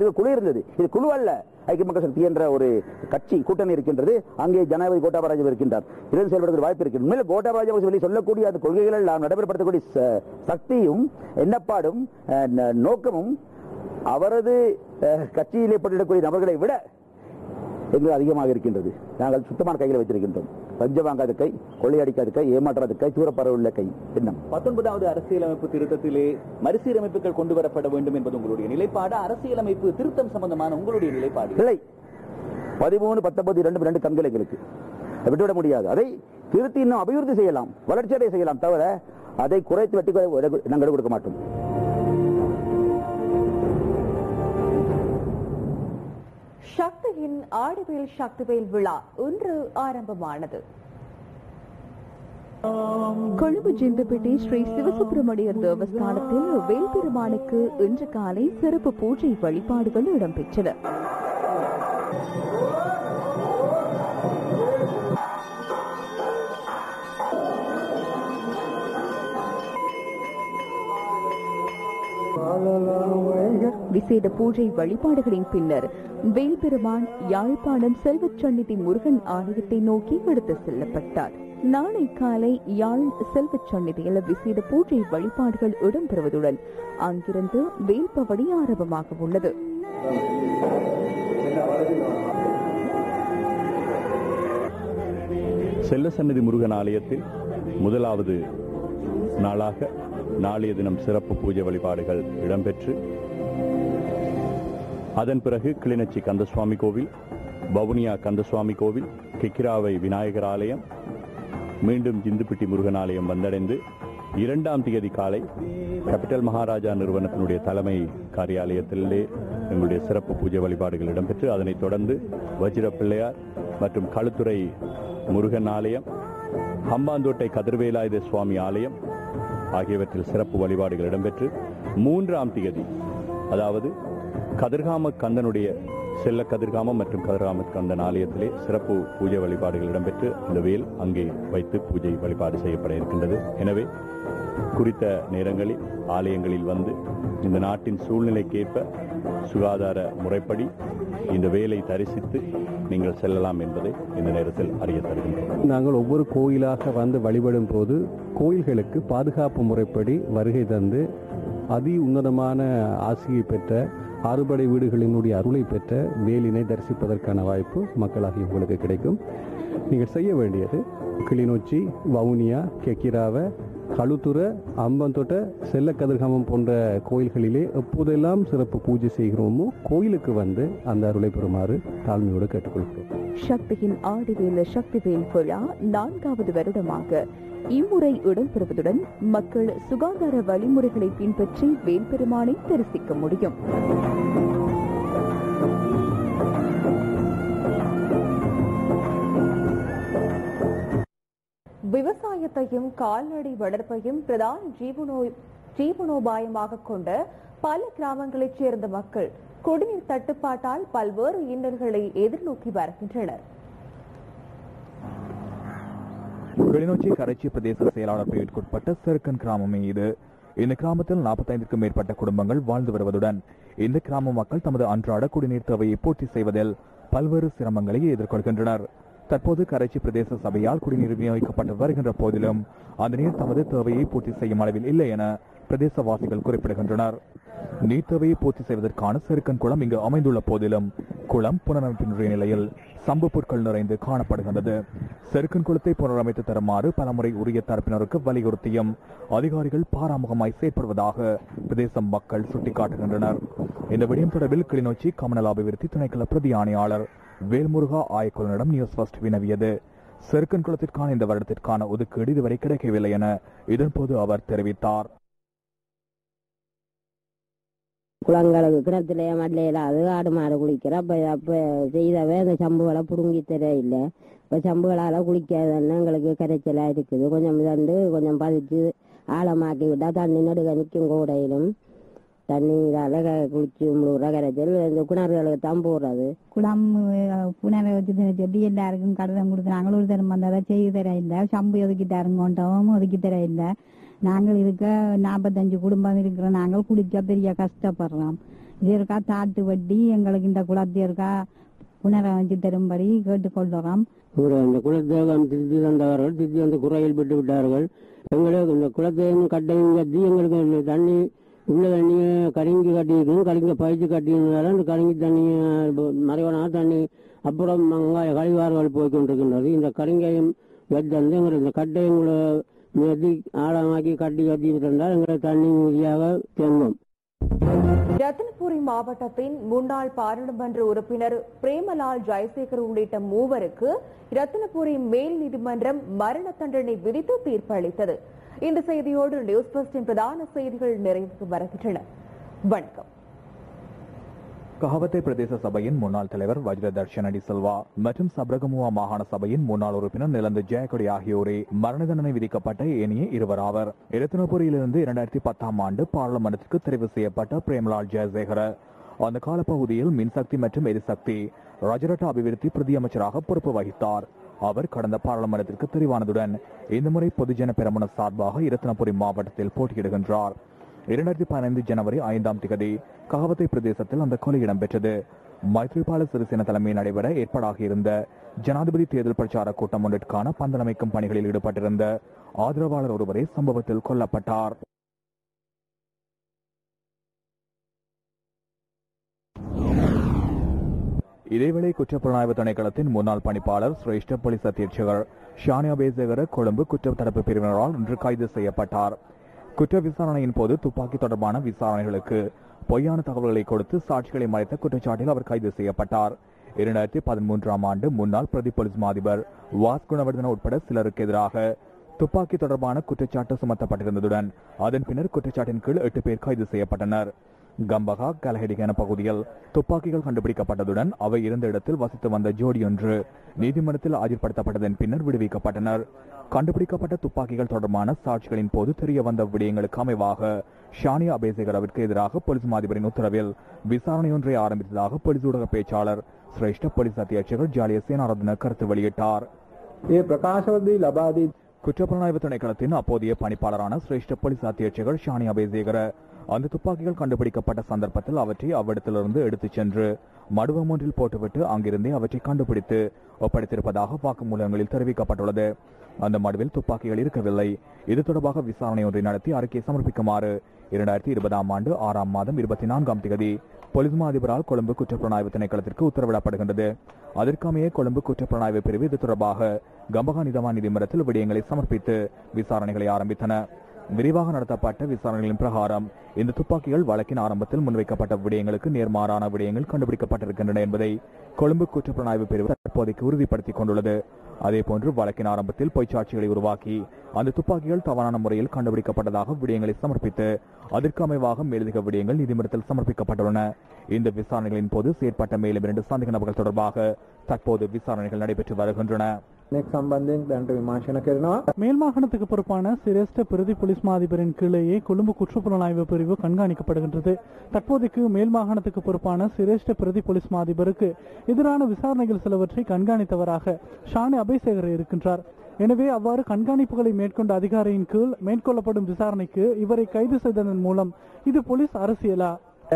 இது குழு அல்ல. ஐக்கிய மக்கள் சக்தி என்ற ஒரு கட்சி கூட்டணி இருக்கின்றது. அங்கே ஜனாதிபதி கோட்டாபய ராஜபக்ச இருக்கின்றார். இருந்து செயல்படுவதற்கு வாய்ப்பு இருக்கிறது. உண்மையில கோட்டாபய ராஜபக்ச சொல்லக்கூடிய அந்த கொள்கைகள் நாம் நடைமுறைப்படுத்தக்கூடிய சக்தியும் எண்ணப்பாடும் நோக்கமும் அவரது கட்சியிலே போட்டியிடக்கூடிய நபர்களை விட எங்களுக்கு அதிகமாக இருக்கின்றது. நாங்கள் சுத்தமான கைகளை வைத்திருக்கின்றோம். லஞ்சம் வாங்காத கை, கொள்ளையடிக்காத கை, ஏமாற்றாத கை, தூரப்பரவுள்ள கை. எண்ணம் 19வது அரசியலமைப்பு திருத்தத்திலே மறுசீரமைப்புகள் கொண்டு வரப்பட வேண்டும் என்பது உங்களுடைய நிலைப்பாடு. அரசியலமைப்பு திருத்தம் சம்பந்தமான உங்களுடைய நிலைப்பாடு இல்லை. 13, 19 2 கண்கள் எங்களுக்கு விட்டுவிட முடியாது. அதை திருத்தி இன்னும் அபிவிருத்தி செய்யலாம், வளர்ச்சியடை செய்யலாம், தவிர அதை குறைத்து வெட்டி நாங்கள் கொடுக்க மாட்டோம். சக்தியின் ஆடிவேல் சக்திவேல் விழா இன்று ஆரம்பமானது. கொழும்பு ஜிந்துப்பேட்டை ஸ்ரீ சிவசுப்பிரமணியர் தேவஸ்தானத்தில் வேல்பெருமானுக்கு இன்று காலை சிறப்பு பூஜை வழிபாடுகள் இடம்பெற்றன. விசேட பூஜை வழிபாடுகளின் பின்னர் வேல்பெருமான் யாழ்ப்பாணம் செல்வச்சந்நிதி முருகன் ஆலயத்தை நோக்கி எடுத்து செல்லப்பட்டார். நாளை காலை யாழ் செல்வச்சந்நிதியில் விசேட பூஜை வழிபாடுகள் இடம்பெறுவதுடன் அங்கிருந்து வேல்பவனி ஆரம்பமாக உள்ளது. செல்லசந்நிதி முருகன் ஆலயத்தில் முதலாவது நாளாக நாளைய தினம் சிறப்பு பூஜை வழிபாடுகள் இடம்பெற்று அதன் பிறகு கிளிநொச்சி கந்தசுவாமி கோவில், வவுனியா கந்தசுவாமி கோவில், கிக்கிராவை விநாயகர் ஆலயம், மீண்டும் ஜிந்துப்பிட்டி முருகன் ஆலயம் வந்தடைந்து 2ஆம் தேதி காலை கேபிட்டல் மகாராஜா நிறுவனத்தினுடைய தலைமை காரியாலயத்திலே எங்களுடைய சிறப்பு பூஜை வழிபாடுகள் இடம்பெற்று அதனைத் தொடர்ந்து வஜிர பிள்ளையார் மற்றும் களுத்துறை முருகன் ஆலயம், ஹம்பாந்தோட்டை கதிர்வேலாயுத சுவாமி ஆலயம் ஆகியவற்றில் சிறப்பு வழிபாடுகள் இடம்பெற்று 3ஆம் தேதி அதாவது கதிர்காம கந்தனுடைய செல்ல கதிர்காமம் மற்றும் கதிர்காம கந்தன் ஆலயத்திலே சிறப்பு பூஜை வழிபாடுகள் இடம்பெற்று இந்த வேல் அங்கே வைத்து பூஜை வழிபாடு செய்யப்பட இருக்கின்றது. எனவே குறித்த நேரங்களில் ஆலயங்களில் வந்து இந்த நாட்டின் சூழ்நிலைக்கேற்ப சுகாதார முறைப்படி இந்த வேலை தரிசித்து நீங்கள் செல்லலாம் என்பதை இந்த நேரத்தில் அறிய தருகின்றோம். நாங்கள் ஒவ்வொரு கோயிலாக வந்து வழிபடும் போது கோயில்களுக்கு பாதுகாப்பு முறைப்படி வருகை தந்து அதி உன்னதமான ஆசியை பெற்ற அறுபடை வீடுகளினுடைய அருளை பெற்ற வேலினை தரிசிப்பதற்கான வாய்ப்பு மக்களாகிய உங்களுக்கு கிடைக்கும். நீங்கள் செய்ய வேண்டியது கிளிநொச்சி, வவுனியா, கெக்கிராவ, களுத்துற, அம்பந்தோட்ட, செல்ல கதிர்காமம் போன்ற கோயில்களிலே எப்போதெல்லாம் சிறப்பு பூஜை செய்கிறோமோ கோயிலுக்கு வந்து அந்த அருளை பெறுமாறு தாழ்மையோடு கேட்டுக்கொள்கிறோம். சக்தியின் ஆடிவேல சக்திவேல் விழா 4வது வருடமாக இம்முறை இடம்பெறுவதுடன் மக்கள் சுகாதார வழிமுறைகளை பின்பற்றி வேல்பெருமானை தரிசிக்க முடியும். விவசாயத்தையும் கால்நடை வளர்ப்பையும் பிரதான ஜீவனோபாயமாக கொண்ட பல கிராமங்களைச் சேர்ந்த மக்கள் குடிநீர் தட்டுப்பாட்டால் பல்வேறு இன்னல்களை எதிர்நோக்கி வருகின்றனர். கிளிநொச்சி கரைச்சி பிரதேச செயலாளர் பிரிவிற்குட்பட்ட செருக்கன் கிராமமே இது. இந்த கிராமத்தில் 45க்கும் மேற்பட்ட குடும்பங்கள் வாழ்ந்து வருவதுடன் இந்த கிராம மக்கள் தமது அன்றாட குடிநீர் தேவையை பூர்த்தி செய்வதில் பல்வேறு சிரமங்களை எதிர்கொள்கின்றனர். தற்போது கரைச்சி பிரதேச சபையால் குடிநீர் விநியோகிக்கப்பட்டு வருகின்ற போதிலும் அந்த நீர் தமது தேவையை பூர்த்தி செய்யும் அளவில் இல்லை என பிரதேசவாசிகள் குறிப்பிடுகின்றனர். நீர் தேவையை பூர்த்தி செய்வதற்கான செருக்கன் குளம் இங்கு அமைந்துள்ள போதிலும் குளம் புனரமைப்பினுடைய நிலையில் சம்பு புற்கள் நிறைந்து காணப்படுகின்றது. செருக்கன் குளத்தை புனரமைத்து தருமாறு பலமுறை உரிய தரப்பினருக்கு வலியுறுத்தியும் அதிகாரிகள் பாராமுகமாய் செயற்படுவதாக பிரதேச மக்கள் சுட்டிக்காட்டுகின்றனர். இந்த விடயம் தொடர்பில் கிளிநொச்சி கமநல அபிவிருத்தி திணைக்கள பிரதி ஆணையாளர் வேல்முருகா ஆய்க்குழுவிடம் நியூஸ் ஃபர்ஸ்ட் வினவியது. செருக்கன் குளத்திற்கான இந்த வருடத்திற்கான ஒதுக்கீடு இதுவரை கிடைக்கவில்லை என இதன்போது அவர் தெரிவித்தார். குளங்களுக்கு கிணத்துல மல்லையில அது ஆடு மாடு குளிக்கிற அப்ப செய்தவே அந்த சம்புகளை புடுங்கி தர இல்லை. இப்ப சம்புகளால குளிக்காதன்னு எங்களுக்கு கரைச்சலா இருக்குது. கொஞ்சம் தண்டு கொஞ்சம் பதிச்சு ஆழமாக்கி விட்டா தண்ணி நடுக நிற்கும் கூடையிலும் தண்ணீரால குளிச்சு முழுகிற கரைச்சல் இந்த கிணறுகளுக்கு தான் போடுறது. குளம் புனரை வச்சு சொல்லி எல்லாருக்கும் கடிதம் கொடுக்குறாங்க. ஒரு தரம் வந்ததை செய்ய தர இல்லை. சம்பு ஒதுக்கிட்டாருங்கோண்டவும் ஒதுக்கி தர இல்லை. நாங்கள் இருக்க 45 குடும்பம் இருக்கிற நாங்கள் குளிக்க பெரிய கஷ்டப்படுறோம். இதற்கா தாட்டு வட்டி எங்களுக்கு இந்த குளத்தை இருக்கா புனரை வச்சு தரும்படி கேட்டுக்கொள்கிறோம். இந்த குளத்தை திருத்தி தந்தவர்கள் திருத்தி வந்து குறையில் பெற்று விட்டார்கள். எங்களுக்கு இந்த குளத்தையும் கட்டையும் கட்டி எங்களுக்கு தண்ணி உள்ள தண்ணியை கருங்கி கட்டியிருக்கணும். கருங்க பயிற்சி கட்டியிருந்தாலும் அந்த கருங்கி தண்ணியை மறைவனாக தண்ணி அப்புறம் கழிவாறுகள் போய்கொண்டிருக்கின்றது. இந்த கருங்கையும் வச்சு வந்து எங்களுக்கு இந்த கட்டையும் மெதி ஆழமாக்கி கட்டி இருந்தால் எங்களுக்கு தண்ணி உறுதியாக தேங்கும். ரத்தினபுரி மாவட்டத்தின் முன்னாள் பாராளுமன்ற உறுப்பினர் பிரேமலால் ஜெயசேகர் உள்ளிட்ட மூவருக்கு ரத்தினபுரி மேல் நீதிமன்றம் மரண தண்டனை விதித்து தீர்ப்பு அளித்தது. இந்த செய்தியோடு நியூஸ் பஸ்டின் பிரதான செய்திகள் நிறைவுக்கு வருகின்றன. வணக்கம். கஹவத்தை பிரதேச சபையின் முன்னாள் தலைவர் வஜ்ர தர்ஷனடி செல்வா மற்றும் சப்ரகமுவா மாகாண சபையின் முன்னாள் உறுப்பினர் நிலந்து ஜெயக்கொடி ஆகியோரே மரண தண்டனை விதிக்கப்பட்ட ஏனைய இருவர் ஆவர். ரத்தினபுரியிலிருந்து 2010ஆம் ஆண்டு பாராளுமன்றத்திற்கு தெரிவு செய்யப்பட்ட பிரேமலால் ஜெயசேகர அந்த காலப்பகுதியில் மின்சக்தி மற்றும் எரிசக்தி ராஜரட்ட அபிவிருத்தி பிரதி அமைச்சராக பொறுப்பு வகித்தார். அவர் கடந்த பாராளுமன்றத்திற்கு தெரிவானதுடன் இந்த முறை பொதுஜன பெரமுன சார்பாக ரத்தினபுரி மாவட்டத்தில் போட்டியிடுகின்றார். 2015 ஜனவரி 5ஆம் தேதி கஹவத்தை பிரதேசத்தில் அந்த கொலை இடம்பெற்றது. மைத்ரிபால சிறிசேன தலைமையில் நடைபெற ஏற்பாடாகியிருந்த ஜனாதிபதி தேர்தல் பிரச்சார கூட்டம் ஒன்றிற்கான பந்தலமைக்கும் பணிகளில் ஈடுபட்டிருந்த ஆதரவாளர் ஒருவரே சம்பவத்தில் கொல்லப்பட்டார். இதேவேளை குற்றப்புலனாய்வு திணைக்களத்தின் முன்னாள் பணிப்பாளர் சிரேஷ்ட போலீஸ் அத்தியட்சகர் ஷானியா பேசகர கொழும்பு குற்றத்தடுப்பு பிரிவினரால் இன்று கைது செய்யப்பட்டார். குற்ற விசாரணையின் போது துப்பாக்கி தொடர்பான விசாரணைகளுக்கு பொய்யான தகவல்களை கொடுத்து சாட்சிகளை மறைத்த குற்றச்சாட்டில் அவர் கைது செய்யப்பட்டார். 2013ஆம் ஆண்டு முன்னாள் பிரதி போலீஸ் மாதிபர் வாஸ் குணவர்தன உட்பட சிலருக்கு எதிராக துப்பாக்கி தொடர்பான குற்றச்சாட்டு சுமத்தப்பட்டிருந்ததுடன் அதன் பின்னர் குற்றச்சாட்டின் கீழ் 8 பேர் கைது செய்யப்பட்டனர். கம்பகா கலஹெடிகன பகுதியில் துப்பாக்கிகள் கண்டுபிடிக்கப்பட்டதுடன் அவை இருந்த இடத்தில் வசித்து வந்த ஜோடியொன்று நீதிமன்றத்தில் ஆஜர்படுத்தப்பட்டதன் பின்னர் விடுவிக்கப்பட்டனர். கண்டுபிடிக்கப்பட்ட துப்பாக்கிகள் தொடர்பான சாட்சிகளின் போது தெரிய வந்த விடயங்களுக்கு அமைவாக ஷானியா அபேசேகரவிற்கு எதிராக போலீஸ் மாதிபரின் உத்தரவில் விசாரணை ஒன்றை ஆரம்பித்ததாக போலீஸ் ஊடக பேச்சாளர் சிரேஷ்ட போலீஸ் அத்தியட்சகர் ஜாலிய சேனாரத்ன கருத்து வெளியிட்டார். குற்றப்புலனாய்வு திணைக்களத்தின் அப்போதைய பணிப்பாளரான சிரேஷ்ட போலீஸ் அத்தியட்சகர் ஷானியா அபேசேகர அந்த துப்பாக்கிகள் கண்டுபிடிக்கப்பட்ட சந்தர்ப்பத்தில் அவற்றை அவ்விடத்திலிருந்து எடுத்துச் சென்று மடுவம் ஒன்றில் போட்டுவிட்டு அங்கிருந்தே அவற்றை கண்டுபிடித்து ஒப்படைத்திருப்பதாக வாக்குமூலங்களில் தெரிவிக்கப்பட்டுள்ளது. அந்த மடுவில் துப்பாக்கிகள் இருக்கவில்லை. இது தொடர்பாக விசாரணை ஒன்றை நடத்தி அறிக்கை சமர்ப்பிக்குமாறு 2020ஆம் ஆண்டு 6ஆம் மாதம் 24ஆம் தேதி போலீஸ் மாதிபரால் கொழும்பு குற்றப்புலனாய்வு திணைக்களத்திற்கு உத்தரவிடப்படுகின்றது. அதற்கமைய கொழும்பு குற்றப்புலனாய்வு பிரிவு இது தொடர்பாக கம்பகா நீதவான் நீதிமன்றத்தில் விடயங்களை சமர்ப்பித்து விசாரணைகளை ஆரம்பித்தன. விரிவாக நடத்தப்பட்ட விசாரணைகளின் பிரகாரம் இந்த துப்பாக்கிகள் வழக்கின் ஆரம்பத்தில் முன்வைக்கப்பட்ட விடயங்களுக்கு நேர்மாறான விடயங்கள் கண்டுபிடிக்கப்பட்டிருக்கின்றன என்பதை கொழும்பு குற்றப்புலனாய்வு பிரிவு தற்போதைக்கு உறுதிப்படுத்திக் கொண்டுள்ளது. அதேபோன்று வழக்கின் ஆரம்பத்தில் பொய்ச்சாட்சிகளை உருவாக்கி அந்த துப்பாக்கிகள் தவறான முறையில் கண்டுபிடிக்கப்பட்டதாக விடயங்களை சமர்ப்பித்து அதற்கு அமைவாக மேலதிக விடயங்கள் நீதிமன்றத்தில் சமர்ப்பிக்கப்பட்டுள்ளன. இந்த விசாரணைகளின் போது செயற்பட்ட மேலும் 2 சந்தேக நபர்கள் தொடர்பாக தற்போது விசாரணைகள் நடைபெற்று வருகின்றன. மேல் மாகாணத்துக்கு பொறுப்பான சிரேஷ்ட பிரதி போலீஸ் மாதிபரின் கீழேயே கொழும்பு குற்றப்புலனாய்வு பிரிவு கண்காணிக்கப்படுகின்றது. தற்போதைக்கு மேல் மாகாணத்துக்கு பொறுப்பான சிரேஷ்ட பிரதி போலீஸ் மாதிபருக்கு எதிரான விசாரணைகள் சிலவற்றை கண்காணித்தவராக ஷானி அபேசேகர் இருக்கின்றார். எனவே அவ்வாறு கண்காணிப்புகளை மேற்கொண்ட அதிகாரியின் கீழ் மேற்கொள்ளப்படும் விசாரணைக்கு இவரை கைது செய்ததன் மூலம் இது போலீஸ் அரசியலா?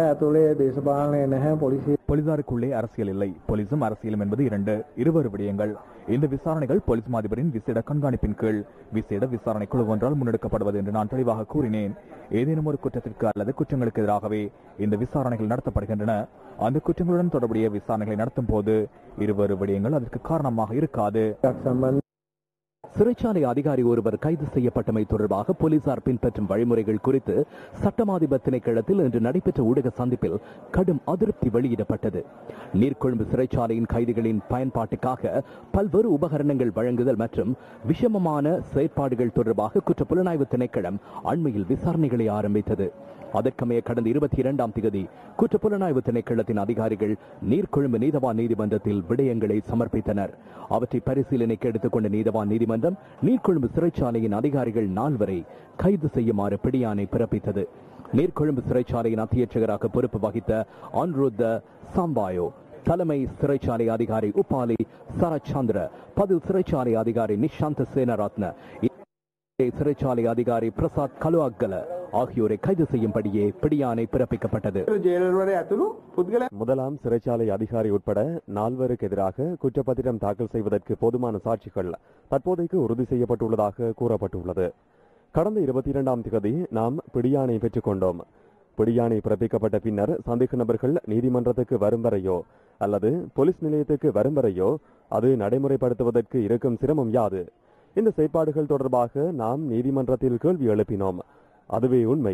போலீசாருக்குள்ளே அரசியல் இல்லை, போலீசும் அரசியலும் என்பது இருவேறு விடயங்கள். இந்த விசாரணைகள் போலீஸ் மாதிபரின் விசேட கண்காணிப்பின் கீழ் விசேட விசாரணை குழு ஒன்றால் முன்னெடுக்கப்படுவது என்று நான் தெளிவாக கூறினேன். ஏதேனும் ஒரு குற்றத்திற்கு அல்லது குற்றங்களுக்கு எதிராகவே இந்த விசாரணைகள் நடத்தப்படுகின்றன. அந்த குற்றங்களுடன் தொடர்புடைய விசாரணைகளை நடத்தும் போது இருவேறு விடயங்கள் அதற்கு காரணமாக இருக்காது. சிறைச்சாலை அதிகாரி ஒருவர் கைது செய்யப்பட்டமை தொடர்பாக போலீசார் பின்பற்றும் வழிமுறைகள் குறித்து சட்டமாதிபர் திணைக்களத்தில் இன்று நடைபெற்ற ஊடக சந்திப்பில் கடும் அதிருப்தி வெளியிடப்பட்டது. நீர்கொழும்பு சிறைச்சாலையின் கைதிகளின் பயன்பாட்டுக்காக பல்வேறு உபகரணங்கள் வழங்குதல் மற்றும் விஷமமான செயற்பாடுகள் தொடர்பாக குற்றப்புலனாய்வு திணைக்களம் அண்மையில் விசாரணைகளை ஆரம்பித்தது. அதற்கமைய கடந்த 22ஆம் தேதி குற்றப்புலனாய்வு திணைக்களத்தின் அதிகாரிகள் நீர்கொழும்பு நீதவான் நீதிமன்றத்தில் விடயங்களை சமர்ப்பித்தனர். அவற்றை பரிசீலனைக்கு எடுத்துக்கொண்ட நீதவான் நீதிமன்றம் நீர்கொழும்பு சிறைச்சாலையின் அதிகாரிகள் 4 வரை கைது செய்யுமாறு பிடியாணை பிறப்பித்தது. நீர்கொழும்பு சிறைச்சாலையின் அத்தியட்சகராக பொறுப்பு வகித்த அனுருத்த சம்பாயோ, தலைமை சிறைச்சாலை அதிகாரி உபாலி சரச்சந்திர, பதில் சிறைச்சாலை அதிகாரி நிஷாந்த சேனரத்ன, சிறைச்சாலை அதிகாரி பிரசாத் கலுவாக்கல ஆகியோரை கைது செய்யும்படியே பிடியாணை பிறப்பிக்கப்பட்டது. முதலாம் சிறைச்சாலை அதிகாரி உட்பட 4 எதிராக குற்றப்பத்திரம் தாக்கல் செய்வதற்கு போதுமான சாட்சிகள் தற்போதைக்கு உறுதி செய்யப்பட்டுள்ளதாக கூறப்பட்டுள்ளது. கடந்த 22ஆம் தேதி நாம் பிடியாணை பெற்றுக் கொண்டோம். பிடியாணை பிறப்பிக்கப்பட்ட பின்னர் சந்தேக நபர்கள் நீதிமன்றத்துக்கு வரும் வரையோ அல்லது போலீஸ் நிலையத்துக்கு வரும் வரையோ அது நடைமுறைப்படுத்துவதற்கு இருக்கும் சிரமம் யாது? இந்த செயற்பாடுகள் தொடர்பாக நாம் நீதிமன்றத்தில் கேள்வி எழுப்பினோம். அதுவே உண்மை.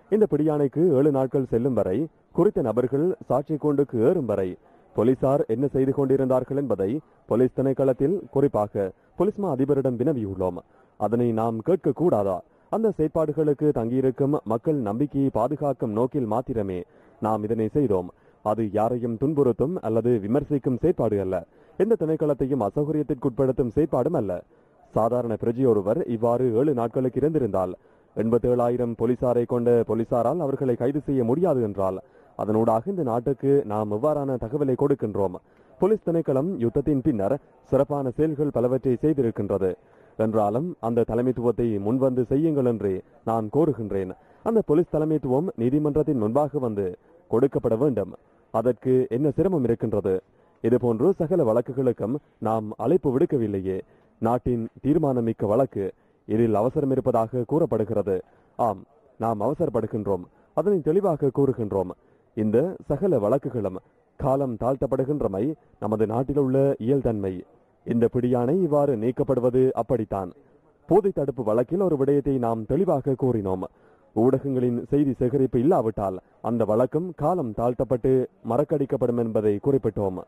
இந்த பிடியாணைக்கு 7 நாட்கள் செல்லும் வரை, குறித்த நபர்கள் சாட்சி கூண்டுக்கு ஏறும் வரை போலீசார் என்ன செய்து கொண்டிருந்தார்கள் என்பதை போலீஸ் திணைக்களத்தில் குறிப்பாக போலீஸ் மா அதிபரிடம் வினவியுள்ளோம். அதனை நாம் கேட்க கூடாதா? அந்த செயற்பாடுகளுக்கு தங்கியிருக்கும் மக்கள் நம்பிக்கையை பாதுகாக்கும் நோக்கில் மாத்திரமே நாம் இதனை செய்தோம். அது யாரையும் துன்புறுத்தும் அல்லது விமர்சிக்கும் செயற்பாடு அல்ல. எந்த திணைக்களத்தையும் அசௌகரியத்திற்குட்படுத்தும் செயற்பாடும் அல்ல. சாதாரண பிரஜையொருவர் இவ்வாறு 7 நாட்களுக்கு இருந்திருந்தால் 87,000 போலீசாரை கொண்ட போலீசாரால் அவர்களை கைது செய்ய முடியாது என்றால் அதனூடாக இந்த நாட்டுக்கு நாம் எவ்வாறான தகவலை கொடுக்கின்றோம்? போலீஸ் திணைக்களம் யுத்தத்தின் பின்னர் சிறப்பான செயல்கள் பலவற்றை செய்திருக்கின்றது என்றாலும் அந்த தலைமைத்துவத்தை முன்வந்து செய்யுங்கள் என்றே நான் கோருகின்றேன். அந்த போலீஸ் தலைமைத்துவம் நீதிமன்றத்தின் முன்பாக வந்து கொடுக்கப்பட வேண்டும். அதற்கு என்ன சிரமம் இருக்கின்றது? இதுபோன்று சகல வழக்குகளுக்கும் நாம் அழைப்பு விடுக்கவில்லையே. நாட்டின் தீர்மானமிக்க வழக்கு, இதில் அவசரம் இருப்பதாக கூறப்படுகிறது. ஆம், நாம் அவசரப்படுகின்றோம், அதனை தெளிவாக கூறுகின்றோம். இந்த சகல வழக்குகளும் காலம் தாழ்த்தப்படுகின்றமை நமது நாட்டில் உள்ள இயல்தன்மை. இந்த பிடியாணை இவ்வாறு நீக்கப்படுவது அப்படித்தான். போதை தடுப்பு வழக்கில் ஒரு விடயத்தை நாம் தெளிவாக கூறினோம். ஊடகங்களின் செய்தி சேகரிப்பு இல்லாவிட்டால் அந்த வழக்கம் காலம் தாழ்த்தப்பட்டு மறக்கடிக்கப்படும் என்பதை குறிப்பிட்டோம்.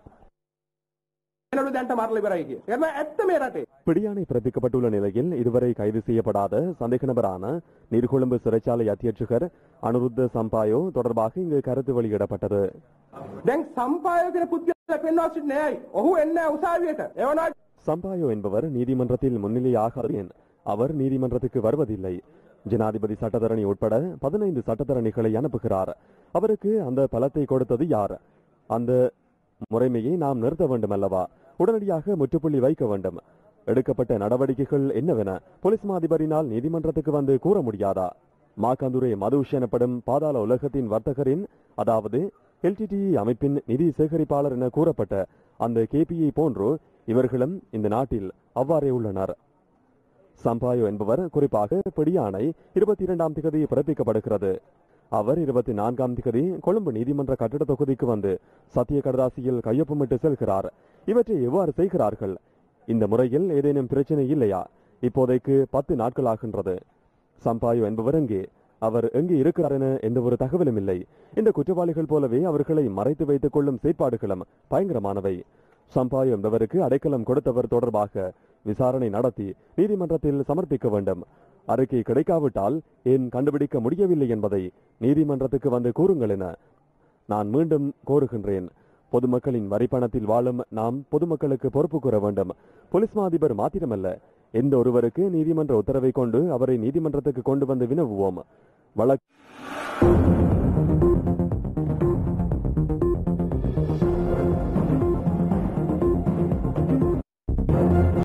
பிடியாணை பிறப்பிக்கப்பட்டுள்ள நிலையில் இதுவரை கைது செய்யப்படாத சந்தேக நபரான நீர்கொழும்பு சிறைச்சாலை அத்தியட்சகர் அனுருத்த சம்பாயோ தொடர்பாக இங்கு கருத்து வெளியிடப்பட்டது. சம்பாயோ என்பவர் நீதிமன்றத்தில் முன்னிலையாக அவர் நீதிமன்றத்துக்கு வருவதில்லை. ஜனாதிபதி சட்டத்தரணி உட்பட 15 சட்டத்தரணிகளை அனுப்புகிறார். அவருக்கு அந்த பலத்தை கொடுத்தது யார்? அந்த முறைமையை நாம் நிறுத்த வேண்டும் அல்லவா? உடனடியாக முற்றுப்புள்ளி வைக்க வேண்டும். எடுக்கப்பட்ட நடவடிக்கைகள் என்னவென போலீஸ் மா அதிபரினால் நீதிமன்றத்துக்கு வந்து கூற முடியாதா? மாக்கந்துரே மதுஷ் எனப்படும் பாதாள உலகத்தின் வர்த்தகரின், அதாவது எல்டிடி அமைப்பின் நிதி சேகரிப்பாளர் என கூறப்பட்ட அந்த கேபியை போன்று இவர்களும் இந்த நாட்டில் அவ்வாறே உள்ளனர். சம்பாயோ என்பவர் குறிப்பாக பிடியாணை 22ஆம் தேதி பிறப்பிக்கப்படுகிறது. அவர் 24ஆம் தேதி கொழும்பு நீதிமன்ற கட்டிட தொகுதிக்கு வந்து சத்திய கடதாசியில் கையொப்பமிட்டு செல்கிறார். இவற்றை எவ்வாறு செய்கிறார்கள்? இந்த முறையில் ஏதேனும் பிரச்சனை இல்லையா? இப்போதைக்கு 10 நாட்கள் ஆகின்றது. சம்பாயோ என்பவர் எங்கே? அவர் எங்கே இருக்கிறார் என எந்த ஒரு தகவலும் இல்லை. இந்த குற்றவாளிகள் போலவே அவர்களை மறைத்து வைத்துக் கொள்ளும் செயற்பாடுகளும் பயங்கரமானவை. சம்பாயோ என்பவருக்கு அடைக்கலம் கொடுத்தவர் தொடர்பாக விசாரணை நடத்தி நீதிமன்றத்தில் சமர்ப்பிக்க வேண்டும். அறிக்கை கிடைக்காவிட்டால் ஏன் கண்டுபிடிக்க முடியவில்லை என்பதை நீதிமன்றத்துக்கு வந்து கூறுங்கள் என நான் மீண்டும் கோருகின்றேன். பொதுமக்களின் வரிப்பணத்தில் வாழும் நாம் பொதுமக்களுக்கு பொறுப்பு கூற வேண்டும். போலீஸ் மா அதிபர் மாத்திரமல்ல, எந்த ஒருவருக்கு நீதிமன்ற உத்தரவை கொண்டு அவரை நீதிமன்றத்துக்கு கொண்டு வந்து வினவுவோம். வழக்கு